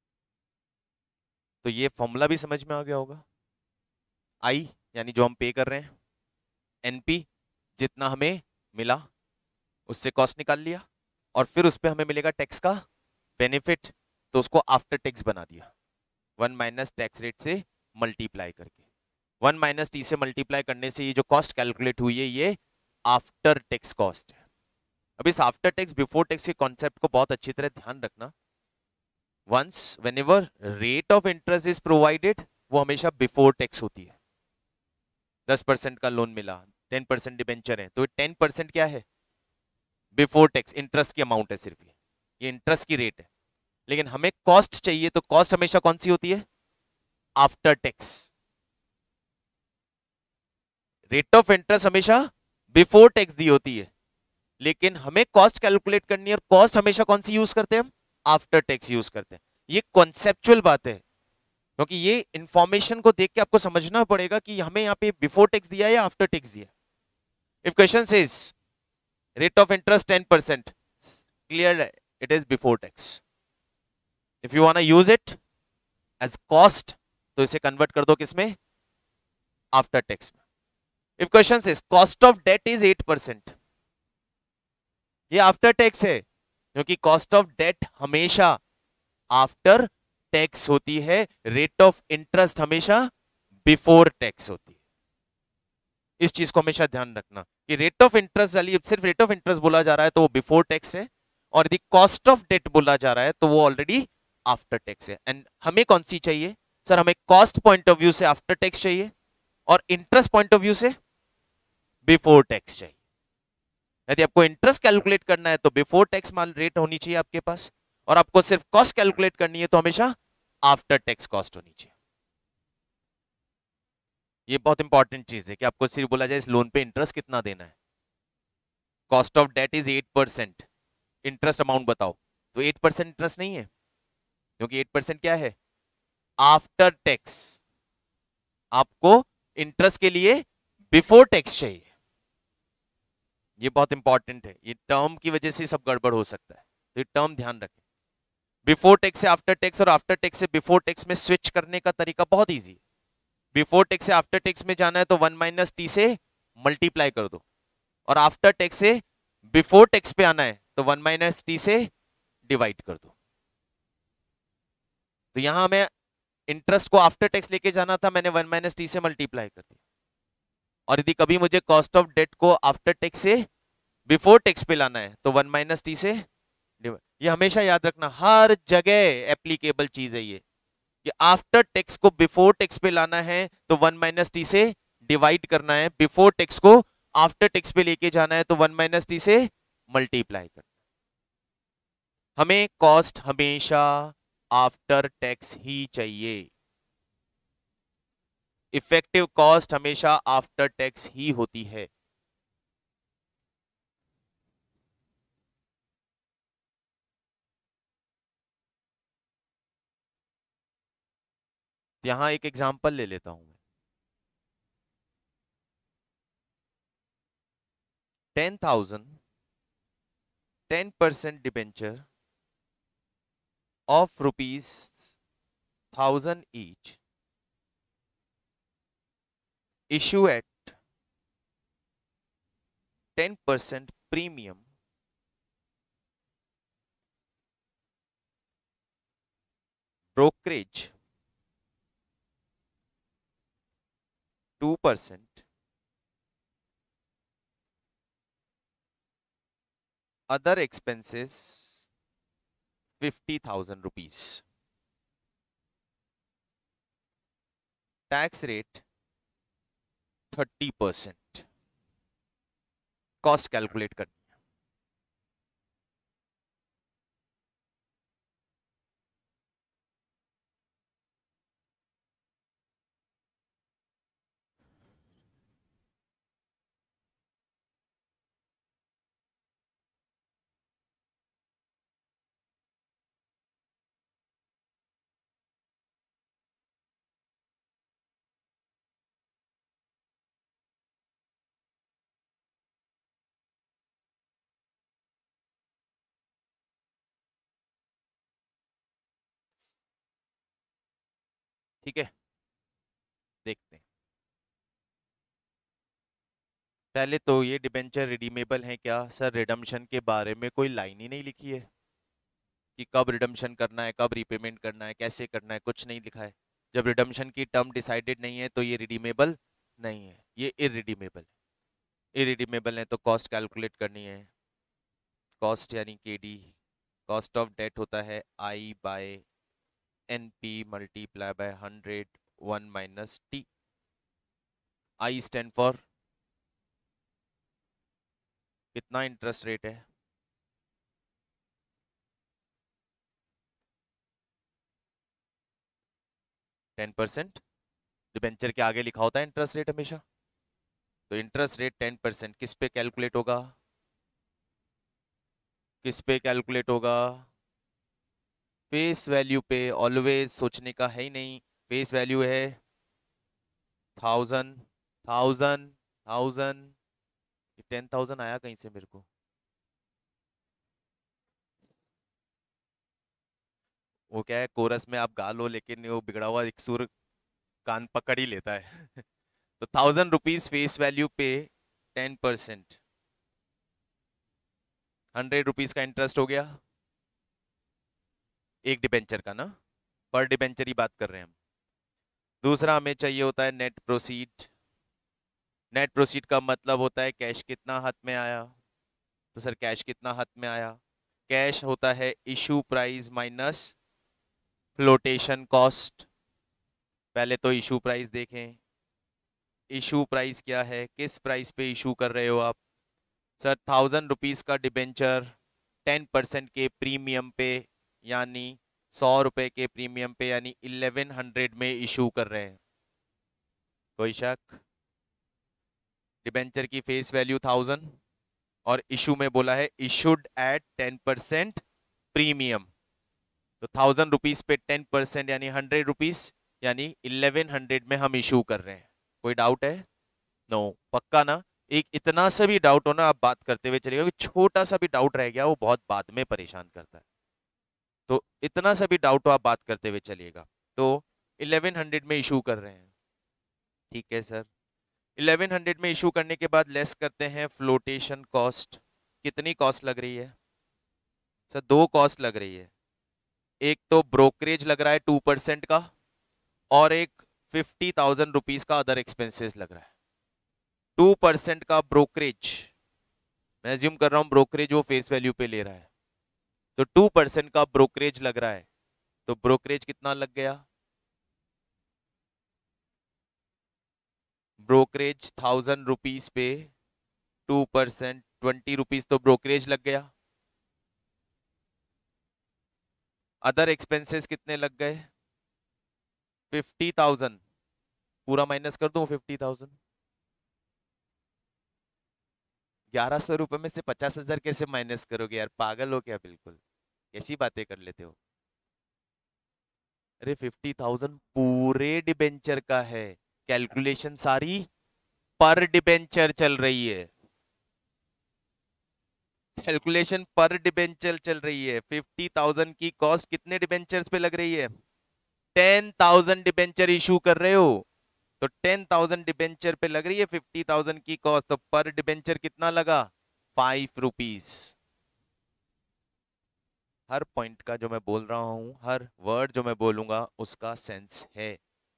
तो ये फॉर्मूला भी समझ में आ गया होगा। आई यानी जो हम पे कर रहे हैं, एनपी जितना हमें मिला उससे कॉस्ट निकाल लिया, और फिर उस पर हमें मिलेगा टैक्स का बेनिफिट, तो उसको आफ्टर टैक्स बना दिया, वन माइनस टैक्स रेट से मल्टीप्लाई करके। वन माइनस टी से मल्टीप्लाई करने से ये जो कॉस्ट कैलकुलेट हुई है ये आफ्टर टैक्स कॉस्ट है। अब इस आफ्टर टैक्स बिफोर टैक्स के कॉन्सेप्ट को बहुत अच्छी तरह ध्यान रखना। Once whenever rate of interest is provided, वो हमेशा बिफोर टैक्स होती है। दस परसेंट का लोन मिला, टेन परसेंट डिबेंचर है, तो टेन परसेंट क्या है? बिफोर टैक्स इंटरेस्ट की अमाउंट है, सिर्फ ये ये इंटरेस्ट की रेट है। लेकिन हमें कॉस्ट चाहिए, तो कॉस्ट हमेशा कौन सी होती है? After tax. Rate of interest हमेशा बिफोर टैक्स दी होती है, लेकिन हमें कॉस्ट कैलकुलेट करनी है, और कॉस्ट हमेशा कौन सी यूज करते हैं हम? आफ्टर टैक्स यूज करते हैं। ये कॉन्सेप्चुअल बात है, क्योंकि ये इंफॉर्मेशन को देख के आपको समझना पड़ेगा कि हमें यहाँ पे बिफोर टैक्स दिया है या आफ्टर टैक्स दिया है। If question says rate of interest ten percent, clear it is before tax. If you want use it as cost, तो इसे कन्वर्ट कर दो किसमें? आफ्टर टैक्स में। If question says cost of debt is eight percent, ये after tax है, क्योंकि cost of debt हमेशा आफ्टर टैक्स होती है, रेट ऑफ इंटरेस्ट हमेशा बिफोर टैक्स होती है। इस चीज को हमेशा ध्यान रखना कि रेट ऑफ इंटरेस्ट वाली, सिर्फ रेट ऑफ इंटरेस्ट बोला जा रहा है तो वो बिफोर टैक्स है, और यदि कॉस्ट ऑफ डेट बोला जा रहा है तो वो ऑलरेडी आफ्टर टैक्स है। एंड हमें कौन सी चाहिए? सर हमें कॉस्ट पॉइंट ऑफ व्यू से आफ्टर टैक्स चाहिए और इंटरेस्ट पॉइंट ऑफ व्यू से बिफोर टैक्स चाहिए। यदि आपको इंटरेस्ट कैलकुलेट करना है तो बिफोर टैक्स माल रेट होनी चाहिए आपके पास, और आपको सिर्फ कॉस्ट कैलकुलेट करनी है तो हमेशा आफ्टर टैक्स कॉस्ट होनी चाहिए। ये बहुत इंपॉर्टेंट चीज है कि आपको सिर्फ बोला जाए इस लोन पे इंटरेस्ट कितना देना है। Cost of debt is eight percent, interest amount बताओ, तो एट परसेंट इंटरेस्ट नहीं है, क्योंकि एट परसेंट क्या है, आफ्टर टैक्स। आपको इंटरेस्ट के लिए बिफोर टैक्स चाहिए। ये बहुत इंपॉर्टेंट है, ये टर्म की वजह से सब गड़बड़ हो सकता है, तो ये टर्म ध्यान रखें। बिफोर टैक्स से आफ्टर टैक्स और आफ्टर टैक्स से बिफोर टैक्स में स्विच करने का तरीका बहुत इजी है। बिफोर टैक्स से आफ्टर टैक्स में जाना है तो वन माइनस टी से मल्टीप्लाई कर दो, और आफ्टर टैक्स से बिफोर टैक्स पे आना है तो वन माइनस टी से डिवाइड कर दो। तो यहां हमें इंटरेस्ट को आफ्टर टैक्स लेके जाना था, मैंने वन माइनस टी से मल्टीप्लाई कर दिया। और यदि कभी मुझे कॉस्ट ऑफ डेट को आफ्टर टैक्स से बिफोर टैक्स पे लाना है तो वन माइनस टी से डिवाइड। ये हमेशा याद रखना, हर जगह एप्लीकेबल चीज है ये, कि आफ्टर टैक्स को बिफोर टैक्स पे लाना है तो वन माइनस टी से डिवाइड करना है, बिफोर टैक्स को आफ्टर टैक्स पे लेके जाना है तो वन माइनस टी से मल्टीप्लाई करना। हमें कॉस्ट हमेशा आफ्टर टैक्स ही चाहिए, इफेक्टिव कॉस्ट हमेशा आफ्टर टैक्स ही होती है। यहां एक एग्जांपल ले लेता हूं मैं। Ten thousand ten percent debenture of rupees thousand each issue at ten percent premium brokerage two percent other expenses fifty thousand rupees tax rate thirty percent cost calculate करनी है। ठीक है, देखते हैं। पहले तो ये डिबेंचर रिडीमेबल है क्या? सर रिडम्पशन के बारे में कोई लाइन ही नहीं लिखी है कि कब रिडम्पशन करना है, कब रीपेमेंट करना है, कैसे करना है, कुछ नहीं लिखा है। जब रिडम्पशन की टर्म डिसाइडेड नहीं है तो ये रिडीमेबल नहीं है, ये इरिडीमेबल है। इरिडीमेबल है तो कॉस्ट कैलकुलेट करनी है। कॉस्ट यानी के डी, कॉस्ट ऑफ डेट होता है I by N P multiply by hundred one minus T. I stand for कितना इंटरेस्ट रेट है, टेन परसेंट। डिबेंचर के आगे लिखा होता है इंटरेस्ट रेट हमेशा, तो इंटरेस्ट रेट टेन परसेंट किस पे कैलकुलेट होगा, किस पे कैलकुलेट होगा, फेस वैल्यू पे। ऑलवेज सोचने का है ही नहीं, फेस वैल्यू है thousand thousand thousand. Ten thousand आया कहीं से मेरे को, वो क्या है कोरस में आप गा लो लेकिन वो बिगड़ा हुआ एक सुर कान पकड़ ही लेता है तो थाउजेंड रुपीज फेस वैल्यू पे टेन परसेंट हंड्रेड रुपीज का इंटरेस्ट हो गया एक डिबेंचर का ना, पर डिबेंचर ही बात कर रहे हैं हम। दूसरा हमें चाहिए होता है नेट प्रोसीड। नेट प्रोसीड का मतलब होता है कैश कितना हाथ में आया। तो सर कैश कितना हाथ में आया, कैश होता है issue price minus flotation cost. पहले तो इशू प्राइस देखें। इशू प्राइस क्या है, किस प्राइस पे इशू कर रहे हो आप? सर थाउजेंड रुपीज का डिबेंचर टेन परसेंट के प्रीमियम पे, यानी सौ रुपए के प्रीमियम पे, यानी इलेवन हंड्रेड में इशू कर रहे हैं। कोई शक? डिबेंचर की फेस वैल्यू थाउजेंड और इशू में बोला है issued at ten percent premium, तो थाउजेंड रुपीज पे टेन परसेंट यानी हंड्रेड रुपीज, यानी इलेवन हंड्रेड में हम इशू कर रहे हैं। कोई डाउट है? नो no, पक्का ना? एक इतना सा भी डाउट हो ना, आप बात करते हुए चलिएगा, छोटा सा भी डाउट रह गया वो बहुत बाद में परेशान करता है, तो इतना सा भी डाउट हो आप बात करते हुए चलिएगा। तो इलेवन हंड्रेड में इशू कर रहे हैं, ठीक है सर। इलेवन हंड्रेड में इशू करने के बाद लेस करते हैं फ्लोटेशन कॉस्ट। कितनी कॉस्ट लग रही है सर? दो कॉस्ट लग रही है, एक तो ब्रोकरेज लग रहा है टू परसेंट का, और एक फिफ्टी थाउजेंड रुपीज का अदर एक्सपेंसेस लग रहा है। टू परसेंट का ब्रोकरेज, मैं एज्यूम कर रहा हूं ब्रोकरेज वो फेस वैल्यू पे ले रहा है, तो टू परसेंट का ब्रोकरेज लग रहा है, तो ब्रोकरेज कितना लग गया? ब्रोकरेज थाउजेंड रुपीज पे टू परसेंट ट्वेंटी रुपीज तो ब्रोकरेज लग गया। अदर एक्सपेंसेस कितने लग गए? Fifty thousand. पूरा माइनस कर दूं फिफ्टी थाउजेंड? ग्यारह सौ रुपए में से पचास हजार कैसे माइनस करोगे यार, पागल हो क्या? बिल्कुल कैसी बातें कर लेते हो? अरे फिफ्टी थाउजेंड पूरे डिबेंचर का है, कैलकुलेशन सारी पर डिबेंचर चल रही है, कैलकुलेशन पर डिबेंचर चल रही है। फिफ्टी थाउजेंड की कॉस्ट कितने डिबेंचर्स पे लग रही है? टेन थाउजेंड डिबेंचर इशू कर रहे हो, तो टेन थाउजेंड डिबेंचर पे लग रही है फिफ्टी थाउजेंड की कॉस्ट, तो पर डिबेंचर कितना लगा? Five rupees. हर पॉइंट का जो मैं बोल रहा हूं, हर वर्ड जो मैं बोलूंगा उसका सेंस है।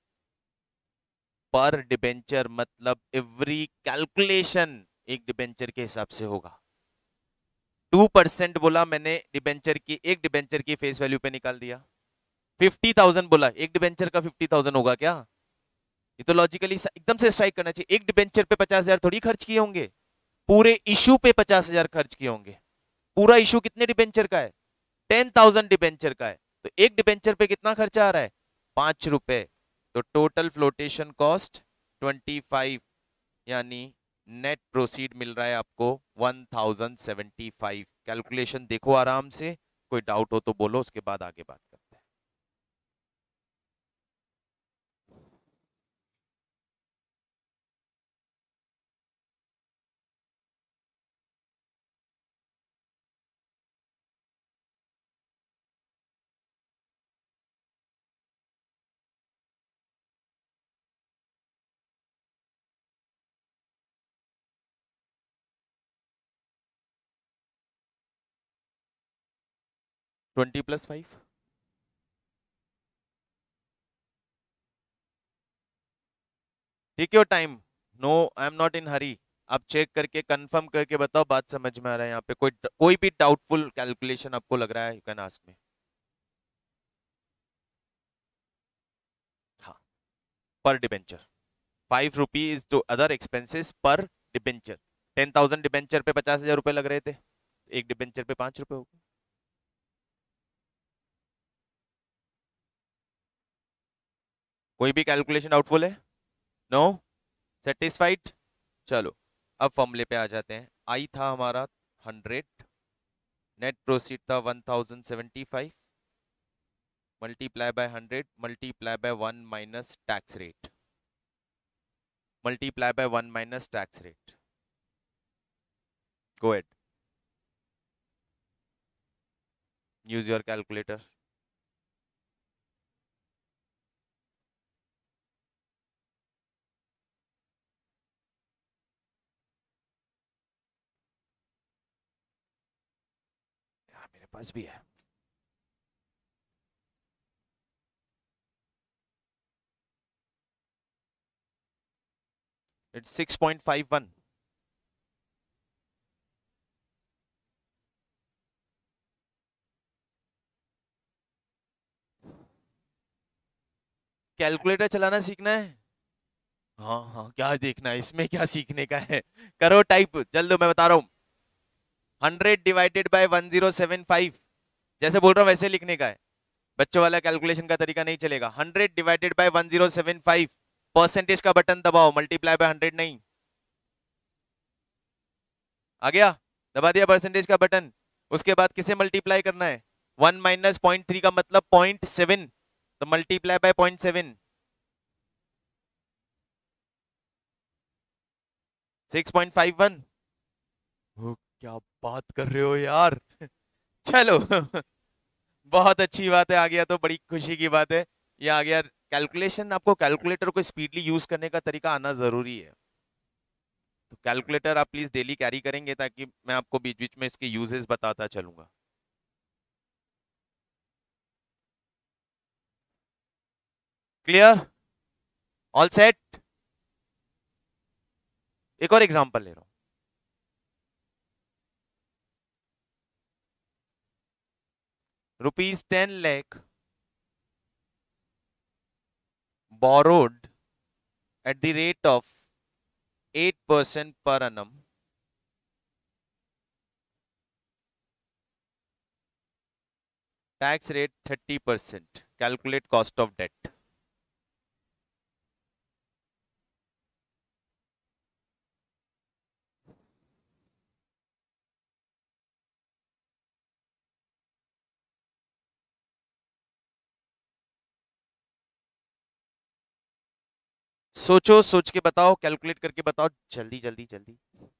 पर डिबेंचर मतलब एवरी कैलकुलेशन एक डिबेंचर के हिसाब से होगा। टू परसेंट बोला मैंने डिबेंचर की, एक डिबेंचर की फेस वैल्यू पे निकाल दिया। फिफ्टी थाउजेंड बोला, एक डिबेंचर का फिफ्टी थाउजेंड होगा क्या? ये तो लॉजिकली एकदम से स्ट्राइक करना चाहिए। एक डिबेंचर पे पचास हजार थोड़ी खर्च किए होंगे, पूरे इशू पे पचास हजार खर्च किए होंगे। पूरा इशू कितने डिबेंचर का है? टेन थाउजेंड डिबेंचर का है, तो एक डिबेंचर पे कितना खर्चा आ रहा है? पांच रुपए। तो total flotation cost twenty five, यानी नेट प्रोसीड मिल रहा है आपको one thousand seventy five. Calculation देखो आराम से, कोई डाउट हो तो बोलो, उसके बाद आगे बात करते हैं। ट्वेंटी प्लस फाइव, ठीक है time? No, I am not in hurry. आप चेक करके कंफर्म करके बताओ बात समझ में आ रहा है? यहाँ पे कोई कोई भी डाउटफुल कैलकुलेशन आपको लग रहा है, यू कैन आस्क मी। हाँ, पर debenture five rupees to other expenses पर डिबेंचर। टेन थाउजेंड डिबेंचर पे पचास हजार रुपए लग रहे थे, एक डिबेंचर पे पांच रुपए हो गए। कोई भी कैलकुलेशन डाउटफुल है? No, satisfied? चलो अब फॉर्मूले पे आ जाते हैं। आई था हमारा हंड्रेड, नेट प्रोसीड था one thousand seventy five, multiply by hundred multiply by one minus tax rate, multiply by one minus tax rate. Go ahead, use your calculator. मेरे पास भी है। It's six point five one. Calculator चलाना सीखना है? हाँ हाँ, क्या देखना है इसमें, क्या सीखने का है? करो टाइप जल्द, मैं बता रहा हूँ। Hundred divided by one zero seven five, जैसे बोल रहा हूँ वैसे लिखने का है, बच्चों वाला कैलकुलेशन का तरीका नहीं चलेगा। Hundred divided by one zero seven five, percentage का बटन दबाओ, मल्टीप्लाई बाय हंड्रेड नहीं। आ गया? दबा दिया परसेंटेज का बटन। उसके बाद किसे मल्टीप्लाई करना है? वन माइनस पॉइंट थ्री का मतलब पॉइंट सेवन, तो multiply by point seven, six point five one. क्या बात कर रहे हो यार! चलो बहुत अच्छी बात है, आ गया तो बड़ी खुशी की बात है। ये आ गया कैलकुलेशन। आपको कैलकुलेटर को स्पीडली यूज करने का तरीका आना जरूरी है। तो कैलकुलेटर आप प्लीज डेली कैरी करेंगे ताकि मैं आपको बीच बीच में इसके यूजेस बताता चलूंगा। क्लियर? All set? एक और एग्जांपल ले रहा हूं। Rupees ten lakh borrowed at the rate of eight percent per annum, tax rate thirty percent, calculate cost of debt। सोचो, सोच के बताओ, कैलकुलेट करके बताओ, जल्दी जल्दी जल्दी।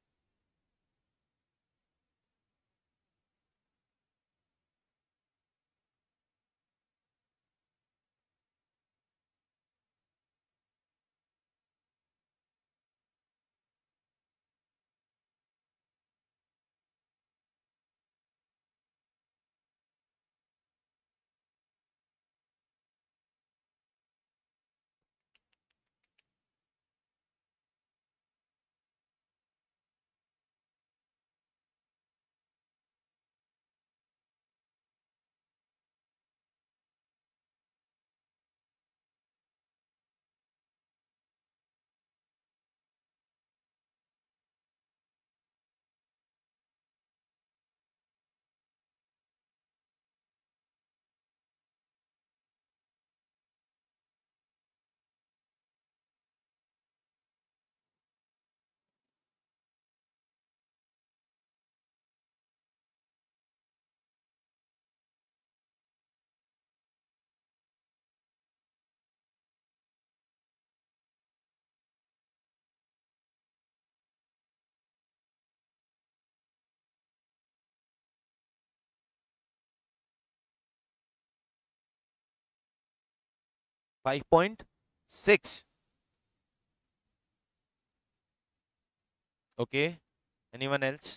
Five point six. Okay, anyone else?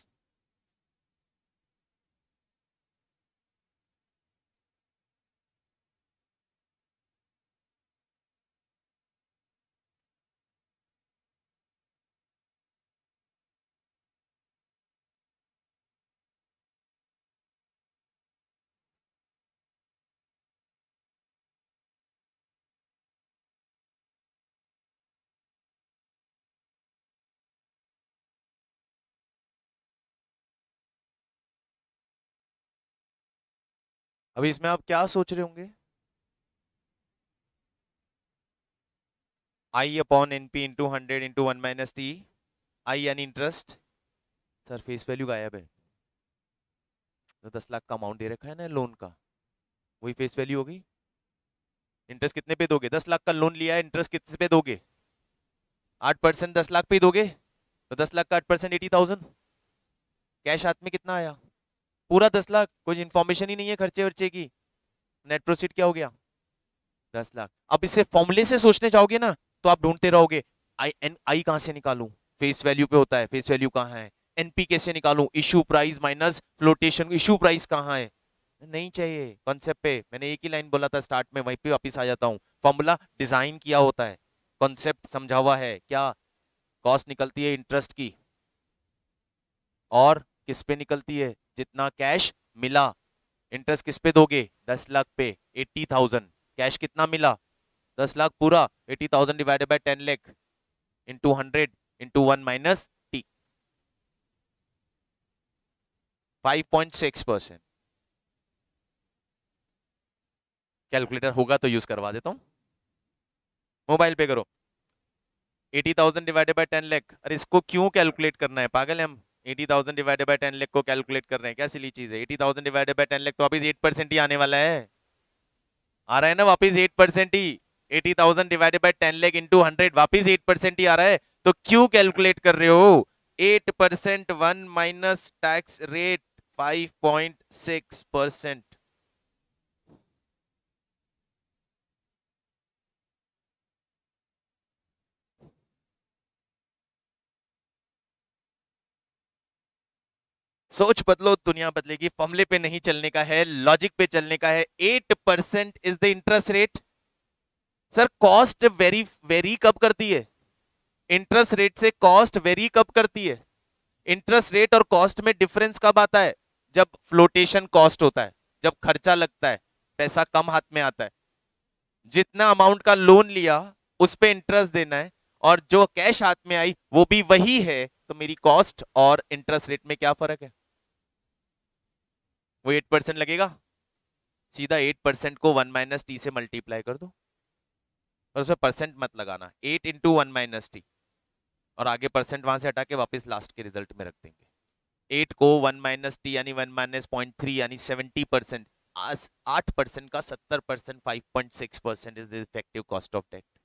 अभी इसमें आप क्या सोच रहे होंगे? I upon N P into hundred into one minus T, I यानी इंटरेस्ट। सर फेस वैल्यू गायब है, तो दस लाख का अमाउंट दे रखा है ना लोन का, वही फेस वैल्यू होगी। इंटरेस्ट कितने पे दोगे? दस लाख का लोन लिया है, इंटरेस्ट कितने पे दोगे? आठ परसेंट दस लाख पे ही दोगे, तो दस लाख का आठ परसेंट एटी थाउजेंड। कैश हाथ में कितना आया? पूरा दस लाख। कुछ इन्फॉर्मेशन ही नहीं है खर्चे वर्चे की। नेट प्रोसीड क्या हो गया? दस लाख। अब इसे फॉर्मूले से सोचने जाओगे ना तो आप ढूंढते रहोगे, आई एन आई कहां से निकालूं, फेस वैल्यू पे होता है, फेस वैल्यू कहां है? एनपी कैसे निकालूं, issue price minus flotation, issue price कहां है? नहीं चाहिए कॉन्सेप्ट पे। मैंने एक ही लाइन बोला था स्टार्ट में, वहीं पे वापिस आ जाता हूँ। फॉर्मूला डिजाइन किया होता है, कॉन्सेप्ट समझा हुआ है। क्या कॉस्ट निकलती है इंटरेस्ट की, और किस पे निकलती है? जितना कैश मिला। इंटरेस्ट किस पे दोगे? दस लाख पे, एट्टी थाउजेंड। कैश कितना मिला? दस लाख पूरा, eighty thousand divided by ten lakh into hundred into one minus T, five point six percent. Calculator होगा तो यूज करवा देता हूं, मोबाइल पे करो। Eighty thousand divided by ten lakh, अरे इसको क्यों कैलकुलेट करना है, पागल है हम? Eighty thousand divided by ten lakh को कैलकुलेट कर रहे हैं, क्या सिली चीज है? Eighty thousand divided by ten lakh तो वापिस एट परसेंट ही आने वाला है, आ रहा है ना वापिस एट परसेंट ही। Eighty thousand divided by ten lakh into hundred वापिस एट परसेंट ही आ रहा है, तो क्यों कैलकुलेट कर रहे हो? Eight percent one minus tax rate five point six percent. सोच बदलो दुनिया बदलेगी, फॉर्मूले पे नहीं चलने का है, लॉजिक पे चलने का है। Eight percent is the interest rate. Sir cost vary vary कब करती है? इंटरेस्ट रेट से कॉस्ट वेरी कब करती है? इंटरेस्ट रेट और कॉस्ट में डिफरेंस कब आता है? जब फ्लोटेशन कॉस्ट होता है, जब खर्चा लगता है, पैसा कम हाथ में आता है। जितना अमाउंट का लोन लिया उस पे इंटरेस्ट देना है, और जो कैश हाथ में आई वो भी वही है, तो मेरी कॉस्ट और इंटरेस्ट रेट में क्या फर्क है? वो एट परसेंट लगेगा, सीधा एट परसेंट को वन माइनस टी से मल्टीप्लाई कर दो, और उसमें परसेंट मत लगाना, eight into one minus T, और आगे परसेंट वहां से हटा के वापस लास्ट के रिजल्ट में रख देंगे। एट को वन माइनस टी यानी वन माइनस पॉइंट थ्री यानी सेवेंटी परसेंट, आठ परसेंट का सत्तर percent, five point six percent is the effective cost of debt.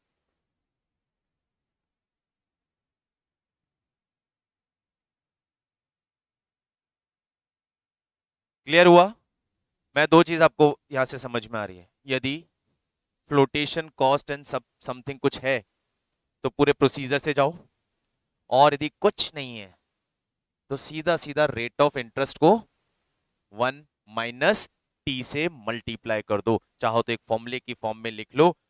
Clear हुआ? मैं दो चीज आपको यहां से समझ में आ रही है, यदि फ्लोटेशन कॉस्ट एंड सब समथिंग कुछ है तो पूरे प्रोसीजर से जाओ, और यदि कुछ नहीं है तो सीधा सीधा रेट ऑफ इंटरेस्ट को वन माइनस टी से मल्टीप्लाई कर दो। चाहो तो एक फॉर्मूले की फॉर्म में लिख लो,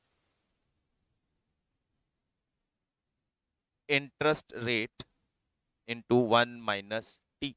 interest rate into one minus T.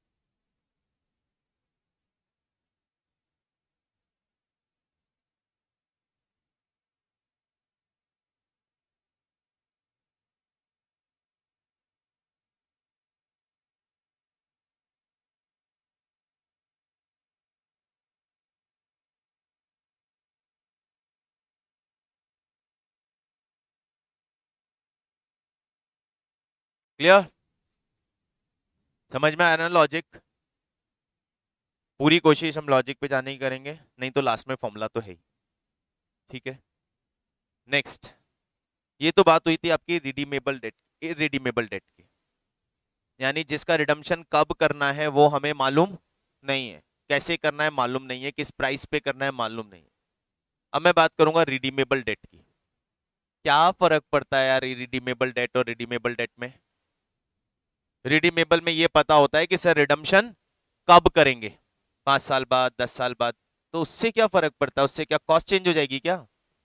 Clear? समझ में आया ना लॉजिक? पूरी कोशिश हम लॉजिक पे जाने की करेंगे, नहीं तो लास्ट में फॉर्मूला तो है ही। ठीक है, नेक्स्ट। ये तो बात हुई थी आपकी रिडीमेबल डेट, इररिडीमेबल डेट की, यानी जिसका रिडम्पशन कब करना है वो हमें मालूम नहीं है, कैसे करना है मालूम नहीं है, किस प्राइस पे करना है मालूम नहीं है। अब मैं बात करूंगा रिडीमेबल डेट की। क्या फर्क पड़ता है यार रिडीमेबल डेट और रिडीमेबल डेट में? रिडीमेबल में ये पता होता है कि सर रिडम्पशन कब करेंगे, पांच साल बाद, दस साल बाद, तो उससे क्या फर्क पड़ता है? उससे क्या कॉस्ट चेंज हो जाएगी क्या?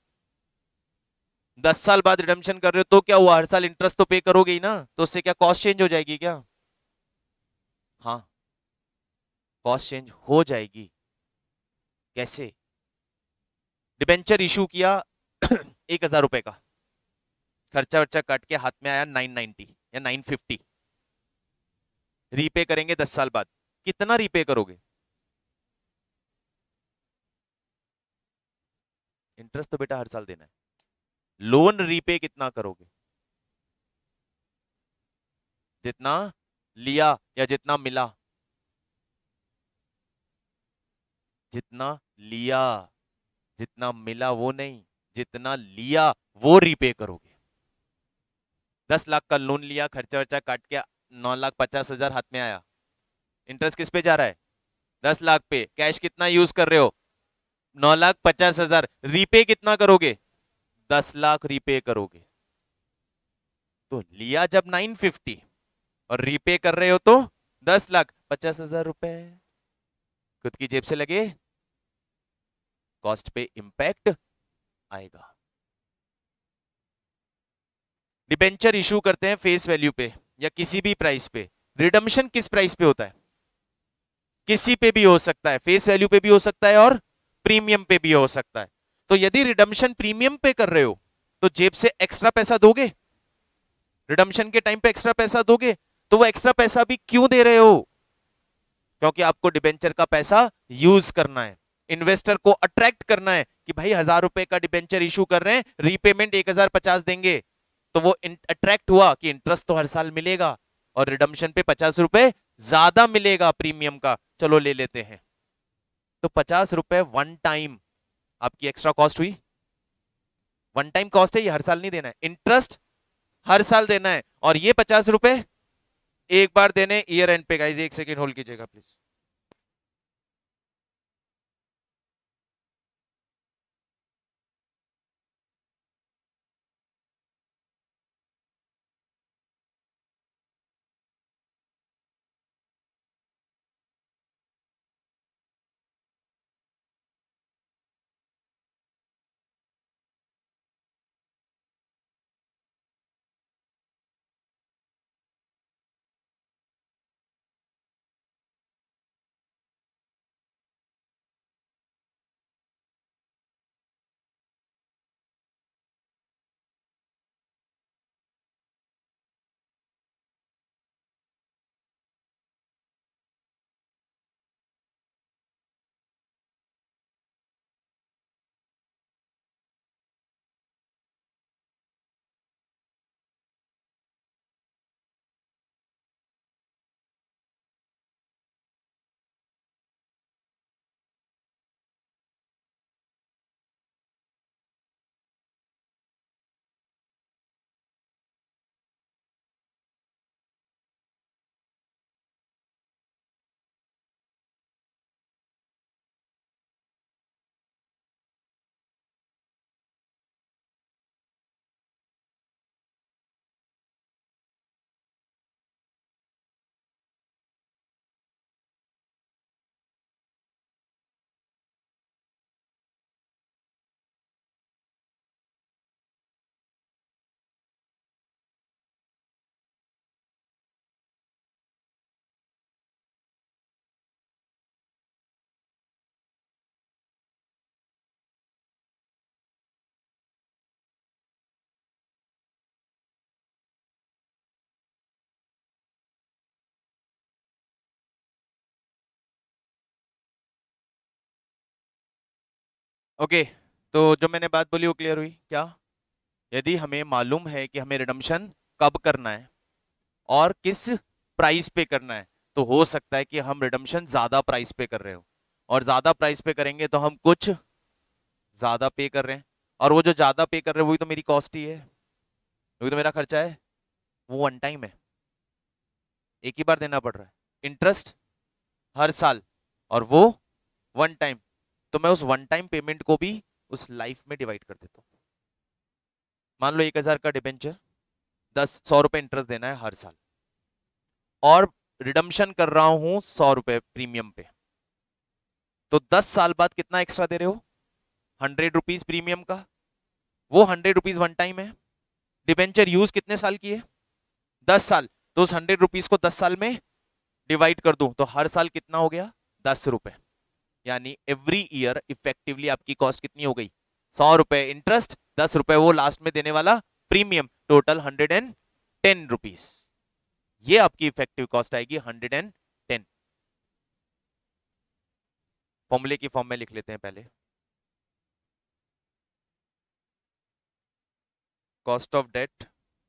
दस साल बाद रिडम्पशन कर रहे हो तो क्या हुआ, हर साल इंटरेस्ट तो पे करोगे ही ना, तो उससे क्या कॉस्ट चेंज हो जाएगी क्या? हाँ, कॉस्ट चेंज हो जाएगी। कैसे? डिबेंचर इशू किया एक हजार रुपए का, खर्चा वर्चा काट के हाथ में आया नाइन नाइनटी या नाइन फिफ्टी, रीपे करेंगे दस साल बाद, कितना रीपे करोगे? इंटरेस्ट तो बेटा हर साल देना है, लोन रीपे कितना करोगे? जितना लिया या जितना मिला? जितना लिया, जितना मिला वो नहीं, जितना लिया वो रीपे करोगे। दस लाख का लोन लिया, खर्चा वर्चा काट के नौ लाख पचास हजार हाथ में आया, इंटरेस्ट किस पे जा रहा है? दस लाख पे। कैश कितना यूज कर रहे हो? नौ लाख पचास हजार। रीपे कितना करोगे? दस लाख रीपे करोगे। तो लिया जब नाइन फिफ्टी और रीपे कर रहे हो तो दस लाख पचास हजार रुपए खुद की जेब से लगे, कॉस्ट पे इंपैक्ट आएगा। डिबेंचर इशू करते हैं फेस वैल्यू पे या किसी भी प्राइस पे। रिडम्पशन किस प्राइस पे होता है? किसी पे भी हो सकता है, फेस वैल्यू पे भी हो सकता है और प्रीमियम पे भी हो सकता है। तो यदि रिडम्पशन प्रीमियम पे कर रहे हो तो जेब से एक्स्ट्रा पैसा दोगे, रिडम्पशन के टाइम पे एक्स्ट्रा पैसा दोगे, तो वो एक्स्ट्रा पैसा भी क्यों दे रहे हो? क्योंकि आपको डिबेंचर का पैसा यूज करना है, इन्वेस्टर को अट्रैक्ट करना है कि भाई हजार रुपए का डिबेंचर इशू कर रहे हैं, रीपेमेंट एक हजार पचास देंगे, तो वो अट्रैक्ट हुआ कि इंटरेस्ट तो हर साल मिलेगा और रिडम्पशन पे पचास रुपए ज्यादा मिलेगा प्रीमियम का, चलो ले लेते हैं। तो पचास रुपए वन टाइम आपकी एक्स्ट्रा कॉस्ट हुई, वन टाइम कॉस्ट है, ये हर साल नहीं देना है, इंटरेस्ट हर साल देना है, और ये पचास रुपए एक बार देने ईयर एंड पे। गाइस एक सेकेंड होल्ड कीजिएगा प्लीज। ओके okay, तो जो मैंने बात बोली वो क्लियर हुई क्या? यदि हमें मालूम है कि हमें रिडम्पशन कब करना है और किस प्राइस पे करना है, तो हो सकता है कि हम रिडम्पशन ज्यादा प्राइस पे कर रहे हो, और ज्यादा प्राइस पे करेंगे तो हम कुछ ज्यादा पे कर रहे हैं, और वो जो ज्यादा पे कर रहे हैं वही तो मेरी कॉस्ट ही है, वही तो मेरा खर्चा है, वो वन टाइम है, एक ही बार देना पड़ रहा है, इंटरेस्ट हर साल, और वो वन टाइम। तो मैं उस वन टाइम पेमेंट को भी उस लाइफ में डिवाइड कर देता हूँ। मान लो एक हजार का डिबेंचर, दस सौ रुपए इंटरेस्ट देना है हर साल, और रिडम्पशन कर रहा हूं सौ रुपए प्रीमियम पे, तो दस साल बाद कितना एक्स्ट्रा दे रहे हो? हंड्रेड रुपीज प्रीमियम का, वो हंड्रेड रुपीज वन टाइम है। डिबेंचर यूज कितने साल की है? दस साल, तो उस हंड्रेड रुपीज को दस साल में डिवाइड कर दूं तो हर साल कितना हो गया? दस रुपए, यानी एवरी ईयर इफेक्टिवली आपकी कॉस्ट कितनी हो गई? सौ रुपए इंटरेस्ट, दस रुपए वो लास्ट में देने वाला premium, total hundred and ten rupees. ये आपकी इफेक्टिव कॉस्ट आएगी हंड्रेड एंड टेन। फॉर्मूले की फॉर्म में लिख लेते हैं पहले। Cost of debt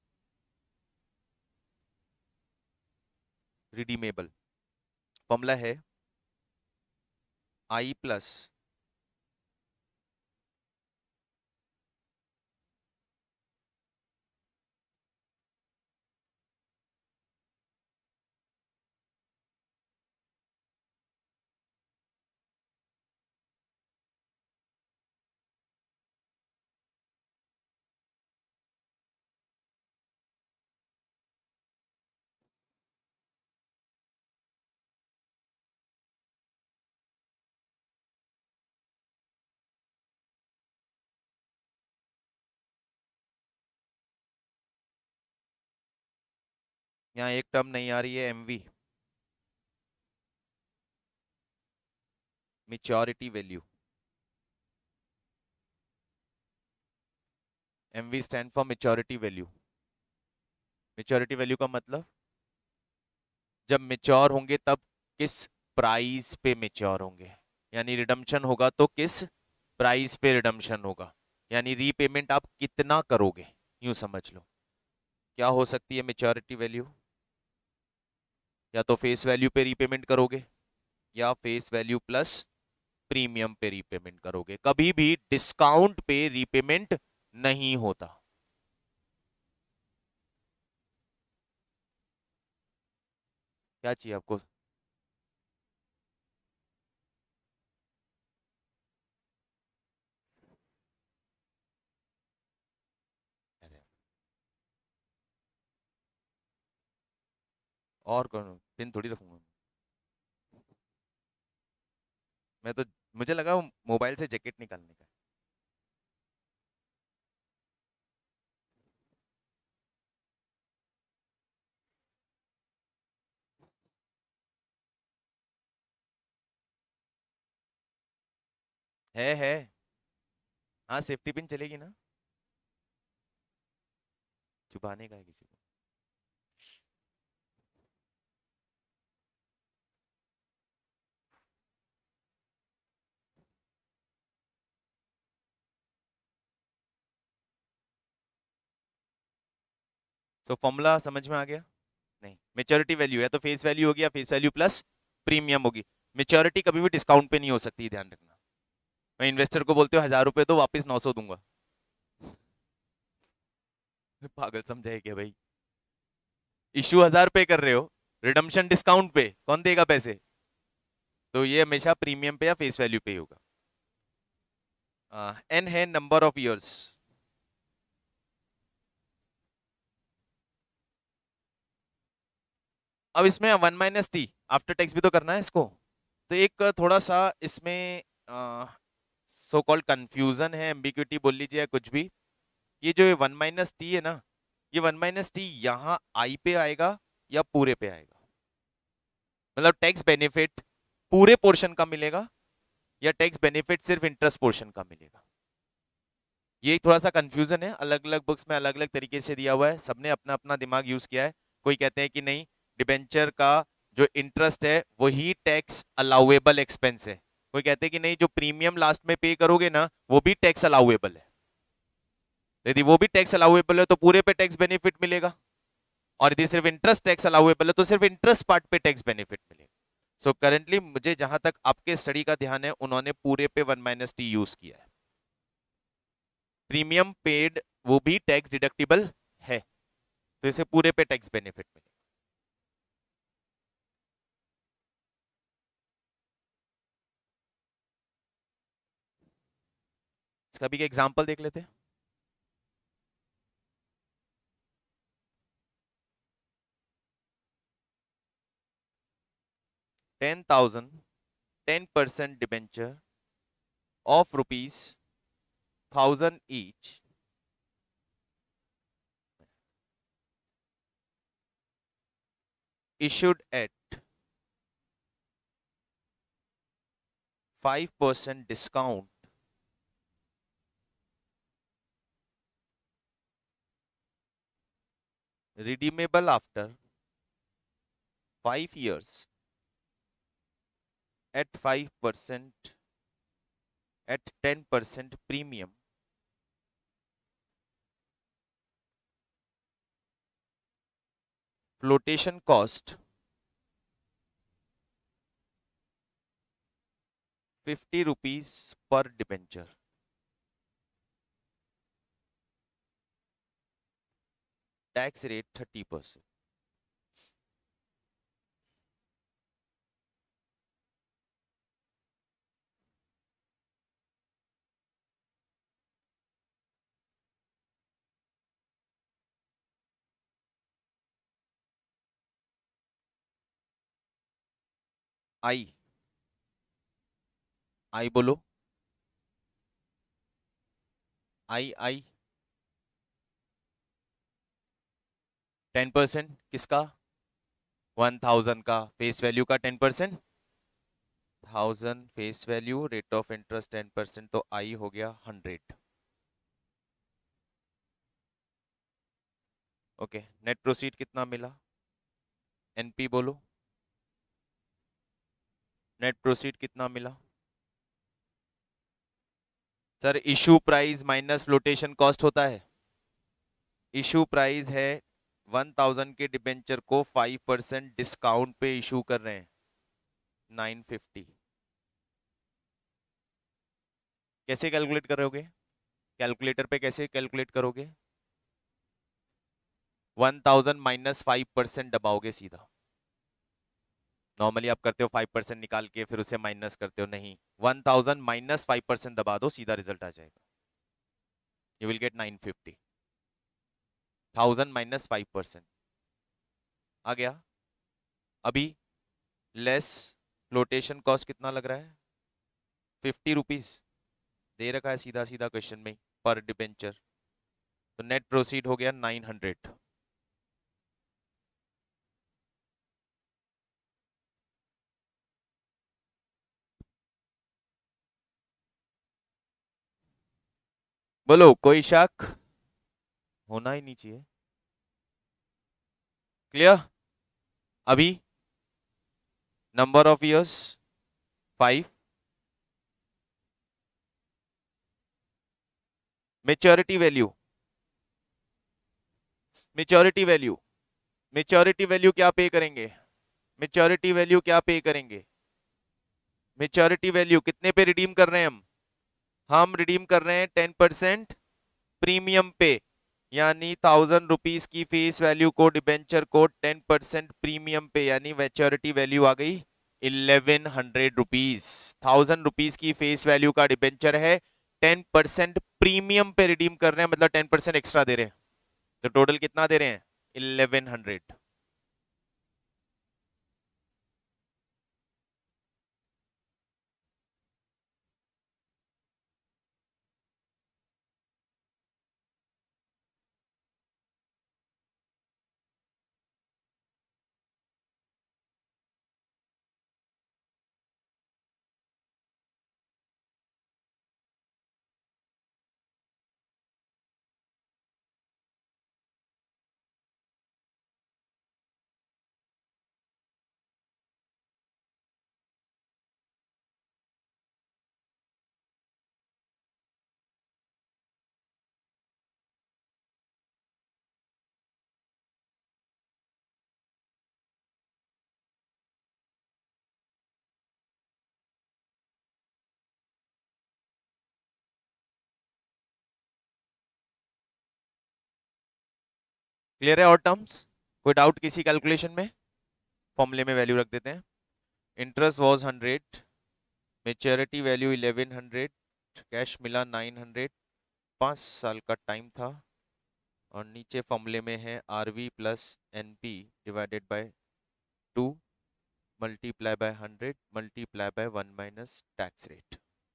redeemable, formula है आई प्लस यहाँ एक टर्म नहीं आ रही है, MV, maturity value. M V stand for maturity value. Maturity value का मतलब जब मेच्योर होंगे तब किस प्राइस पे मेच्योर होंगे, यानी रिडम्पशन होगा तो किस प्राइस पे रिडम्पशन होगा, यानी रीपेमेंट आप कितना करोगे, यूं समझ लो। क्या हो सकती है मेच्योरिटी वैल्यू? या तो फेस वैल्यू पे रीपेमेंट करोगे या फेस वैल्यू प्लस प्रीमियम पे रीपेमेंट करोगे, कभी भी डिस्काउंट पे रीपेमेंट नहीं होता। क्या चाहिए आपको? और कौन पिन थोड़ी रखूंगा मैं तो, मुझे लगा मोबाइल से जैकेट निकालने का। है है हाँ, सेफ्टी पिन चलेगी ना, छुपाने का है किसी को। सो फॉर्मूला समझ में आ गया? नहीं, मेच्योरिटी वैल्यू है तो फेस वैल्यू होगी या फेस वैल्यू प्लस प्रीमियम होगी। मेच्योरिटी कभी भी डिस्काउंट पे नहीं हो सकती, ध्यान रखना। मैं इन्वेस्टर को बोलते हो हजार रुपए तो वापस नौ सौ दूंगा, पागल समझाए क्या भाई? इश्यू हजार पे कर रहे हो, रिडम्पशन डिस्काउंट पे, कौन देगा पैसे? तो ये हमेशा प्रीमियम पे या फेस वैल्यू पे ही होगा। एन है नंबर ऑफ इयर्स। अब इसमें one minus T after tax भी तो करना है इसको, तो एक थोड़ा सा इसमें सो कॉल्ड कंफ्यूजन है, एम्बिग्यूटी बोल लीजिए या कुछ भी। ये जो वन माइनस टी है ना, ये वन माइनस टी यहाँ आई पे आएगा या पूरे पे आएगा, मतलब टैक्स बेनिफिट पूरे पोर्शन का मिलेगा या टैक्स बेनिफिट सिर्फ इंटरेस्ट पोर्शन का मिलेगा। ये थोड़ा सा कंफ्यूजन है, अलग अलग बुक्स में अलग अलग तरीके से दिया हुआ है, सबने अपना अपना दिमाग यूज किया है। कोई कहते हैं कि नहीं, डिबेंचर का जो इंटरेस्ट है वही टैक्स अलाउएबल एक्सपेंस है, कोई कहते हैं कि नहीं, जो प्रीमियम लास्ट में पे करोगे ना वो भी टैक्स अलाउएबल है। यदि वो भी टैक्स अलाउएबल है तो पूरे पे टैक्स बेनिफिट मिलेगा, और यदि सिर्फ इंटरेस्ट टैक्स अलाउएबल है तो सिर्फ इंटरेस्ट पार्ट पे टैक्स बेनिफिट मिलेगा। सो करेंटली मुझे जहां तक आपके स्टडी का ध्यान है, उन्होंने पूरे पे वन माइनस टी यूज किया है। प्रीमियम पेड वो भी टैक्स डिडक्टिबल है, तो इसे पूरे पे टैक्स बेनिफिट मिलेगा। इसका भी एक एग्जांपल देख लेते हैं। Ten thousand ten percent debenture of rupees thousand each issued at five percent discount redeemable after five years at five percent at ten percent premium flotation cost fifty rupees per debenture, tax rate thirty percent। I I बोलो, I I ten percent किसका? One thousand का face value का ten percent, thousand face value, rate of interest ten percent, तो I हो गया hundred. Okay, net proceed कितना मिला? NP बोलो, नेट प्रोसीड कितना मिला? Sir issue price minus flotation cost होता है। इशू प्राइस है वन थाउजेंड के डिबेंचर को फाइव परसेंट डिस्काउंट पे इशू कर रहे हैं नाइन फिफ्टी। कैसे कैलकुलेट करोगे? कैलकुलेटर पे कैसे कैलकुलेट करोगे? One thousand minus five percent दबाओगे सीधा। नॉर्मली आप करते हो फाइव परसेंट निकाल के फिर उसे माइनस करते हो, नहीं, one thousand minus five percent दबा दो, सीधा रिजल्ट आ जाएगा। You will get nine fifty. Thousand minus five percent आ गया। अभी लेस फ्लोटेशन कॉस्ट कितना लग रहा है? फिफ्टी रुपीज दे रखा है सीधा सीधा क्वेश्चन में पर डिबेंचर। तो नेट प्रोसीड हो गया नाइन हंड्रेड। बोलो, कोई शक? होना ही नहीं चाहिए। क्लियर? अभी number of years five, maturity value, maturity value, maturity value क्या पे करेंगे? मेच्योरिटी वैल्यू क्या पे करेंगे? मेच्योरिटी वैल्यू कितने पे रिडीम कर रहे हैं हम? हम रिडीम कर रहे हैं टेन परसेंट प्रीमियम पे, यानी थाउजेंड रुपीज की फेस वैल्यू को डिबेंचर को टेन परसेंट प्रीमियम पे, यानी मेच्योरिटी वैल्यू आ गई eleven hundred rupees. Thousand rupees की फेस वैल्यू का डिबेंचर है, टेन परसेंट प्रीमियम पे रिडीम कर रहे हैं, मतलब टेन परसेंट एक्स्ट्रा दे रहे हैं। तो टोटल कितना दे रहे हैं? Eleven hundred. क्लियर है? और टर्म्स कोई डाउट किसी कैलकुलेशन में? फॉर्मूले में वैल्यू रख देते हैं। Interest was hundred, maturity value eleven hundred, cash मिला नाइन हंड्रेड, पाँच साल का टाइम था, और नीचे फॉर्मूले में है R V plus N P divided by two multiply by hundred multiply by one minus tax rate.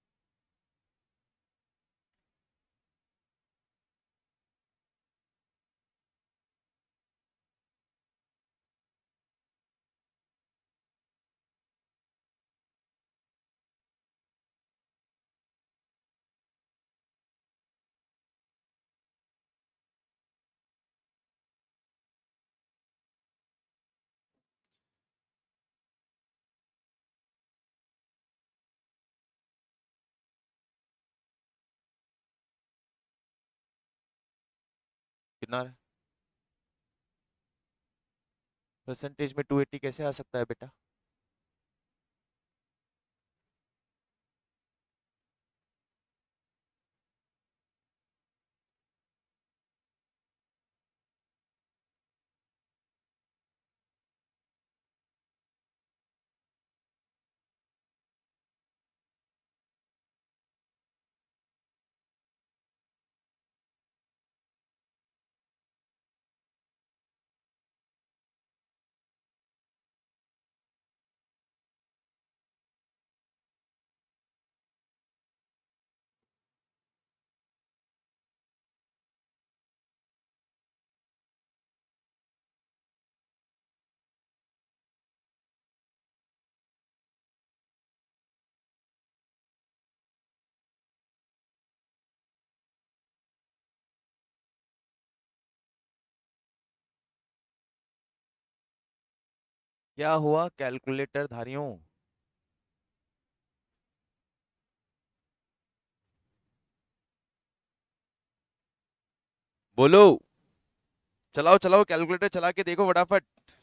कितना परसेंटेज में टू एटी कैसे आ सकता है बेटा? क्या हुआ कैलकुलेटर धारियों? बोलो, चलाओ चलाओ कैलकुलेटर चला के देखो फटाफट।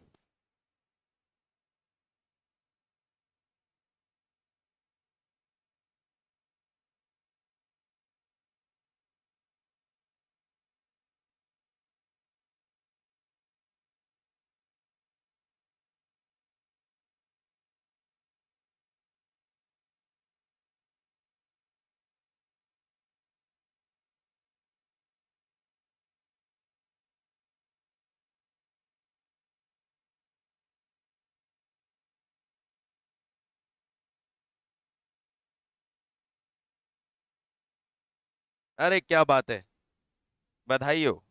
अरे क्या बात है, बधाई हो,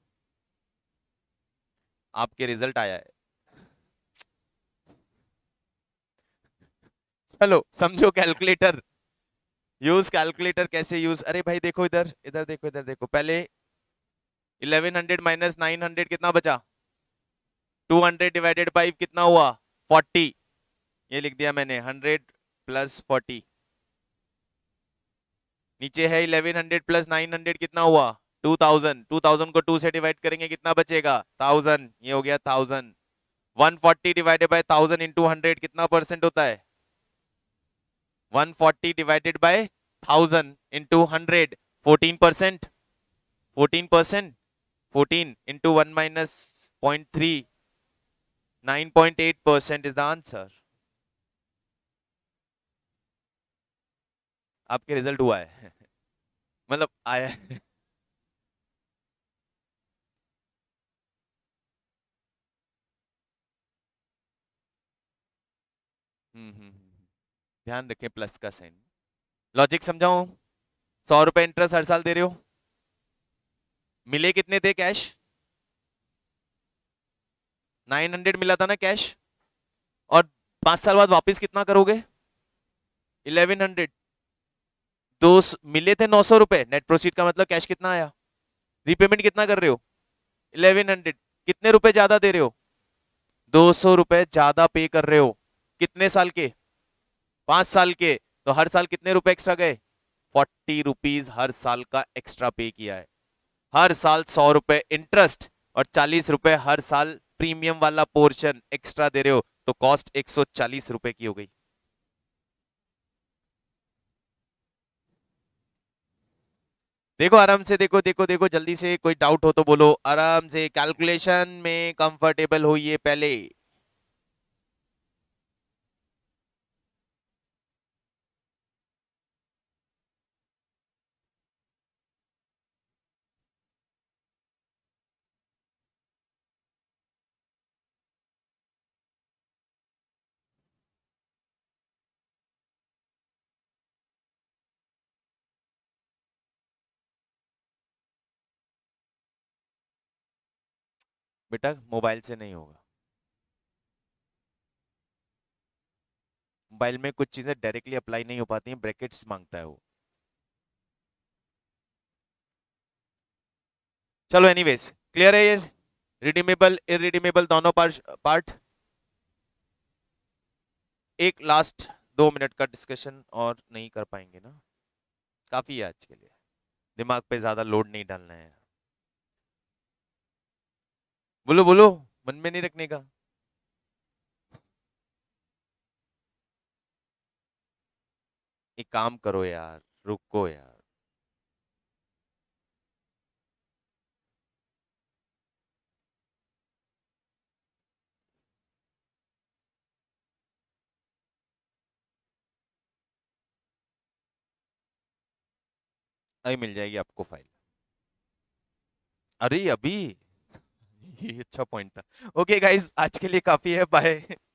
आपके रिजल्ट आया है। चलो समझो कैलकुलेटर, यूज कैलकुलेटर कैसे यूज। अरे भाई देखो इधर इधर देखो इधर देखो, पहले eleven hundred minus nine hundred कितना बचा? टू हंड्रेड डिवाइडेड बाई कितना हुआ? फोर्टी। ये लिख दिया मैंने, हंड्रेड प्लस फोर्टी। नीचे है eleven hundred plus nine hundred कितना हुआ? Two thousand. टू थाउजेंड को टू से डिवाइड करेंगे कितना बचेगा? थाउजेंड। ये हो गया thousand. One forty divided by thousand into hundred कितना परसेंट होता है? One forty divided by thousand into hundred, fourteen percent. Fourteen percent, fourteen into one minus point three, nine point eight percent is the answer. आपके result हुआ है मतलब आया है। हम्म हम्म हम्म। ध्यान रखें प्लस का साइन। लॉजिक समझाऊं? सौ रुपए इंटरेस्ट हर साल दे रहे हो, मिले कितने थे कैश? नाइन हंड्रेड मिला था ना कैश, और पांच साल बाद वापस कितना करोगे? Eleven hundred. दो स- मिले थे नौ सौ रुपए, नेट प्रोसीड का मतलब कैश कितना आया? रीपेमेंट कितना कर रहे हो? Eleven hundred. कितने रुपए ज्यादा दे रहे हो? दो सौ रुपए ज्यादा पे कर रहे हो। कितने साल के? पांच साल के। तो हर साल कितने रुपए एक्स्ट्रा गए? फोर्टी रुपीज हर साल का एक्स्ट्रा पे किया है। हर साल सौ रुपए इंटरेस्ट और चालीस रुपए हर साल प्रीमियम वाला पोर्शन एक्स्ट्रा दे रहे हो, तो कॉस्ट एक सौ चालीस रुपए की हो गई। देखो आराम से, देखो देखो देखो जल्दी से, कोई डाउट हो तो बोलो आराम से, कैलकुलेशन में कंफर्टेबल होइए पहले। बेटा मोबाइल से नहीं होगा, मोबाइल में कुछ चीजें डायरेक्टली अप्लाई नहीं हो पाती हैं, ब्रैकेट्स मांगता है वो। चलो एनीवेज, क्लियर है ये? रिडीमेबल इरिडीमेबल दोनों पार्ट। एक लास्ट दो मिनट का डिस्कशन और नहीं कर पाएंगे ना, काफी है आज के लिए, दिमाग पे ज्यादा लोड नहीं डालना है। बोलो बोलो, मन में नहीं रखने का। एक काम करो यार, रुको यार। अभी मिल जाएगी आपको फाइल। अरे अभी ये अच्छा पॉइंट था। ओके गाइस, आज के लिए काफी है, बाय।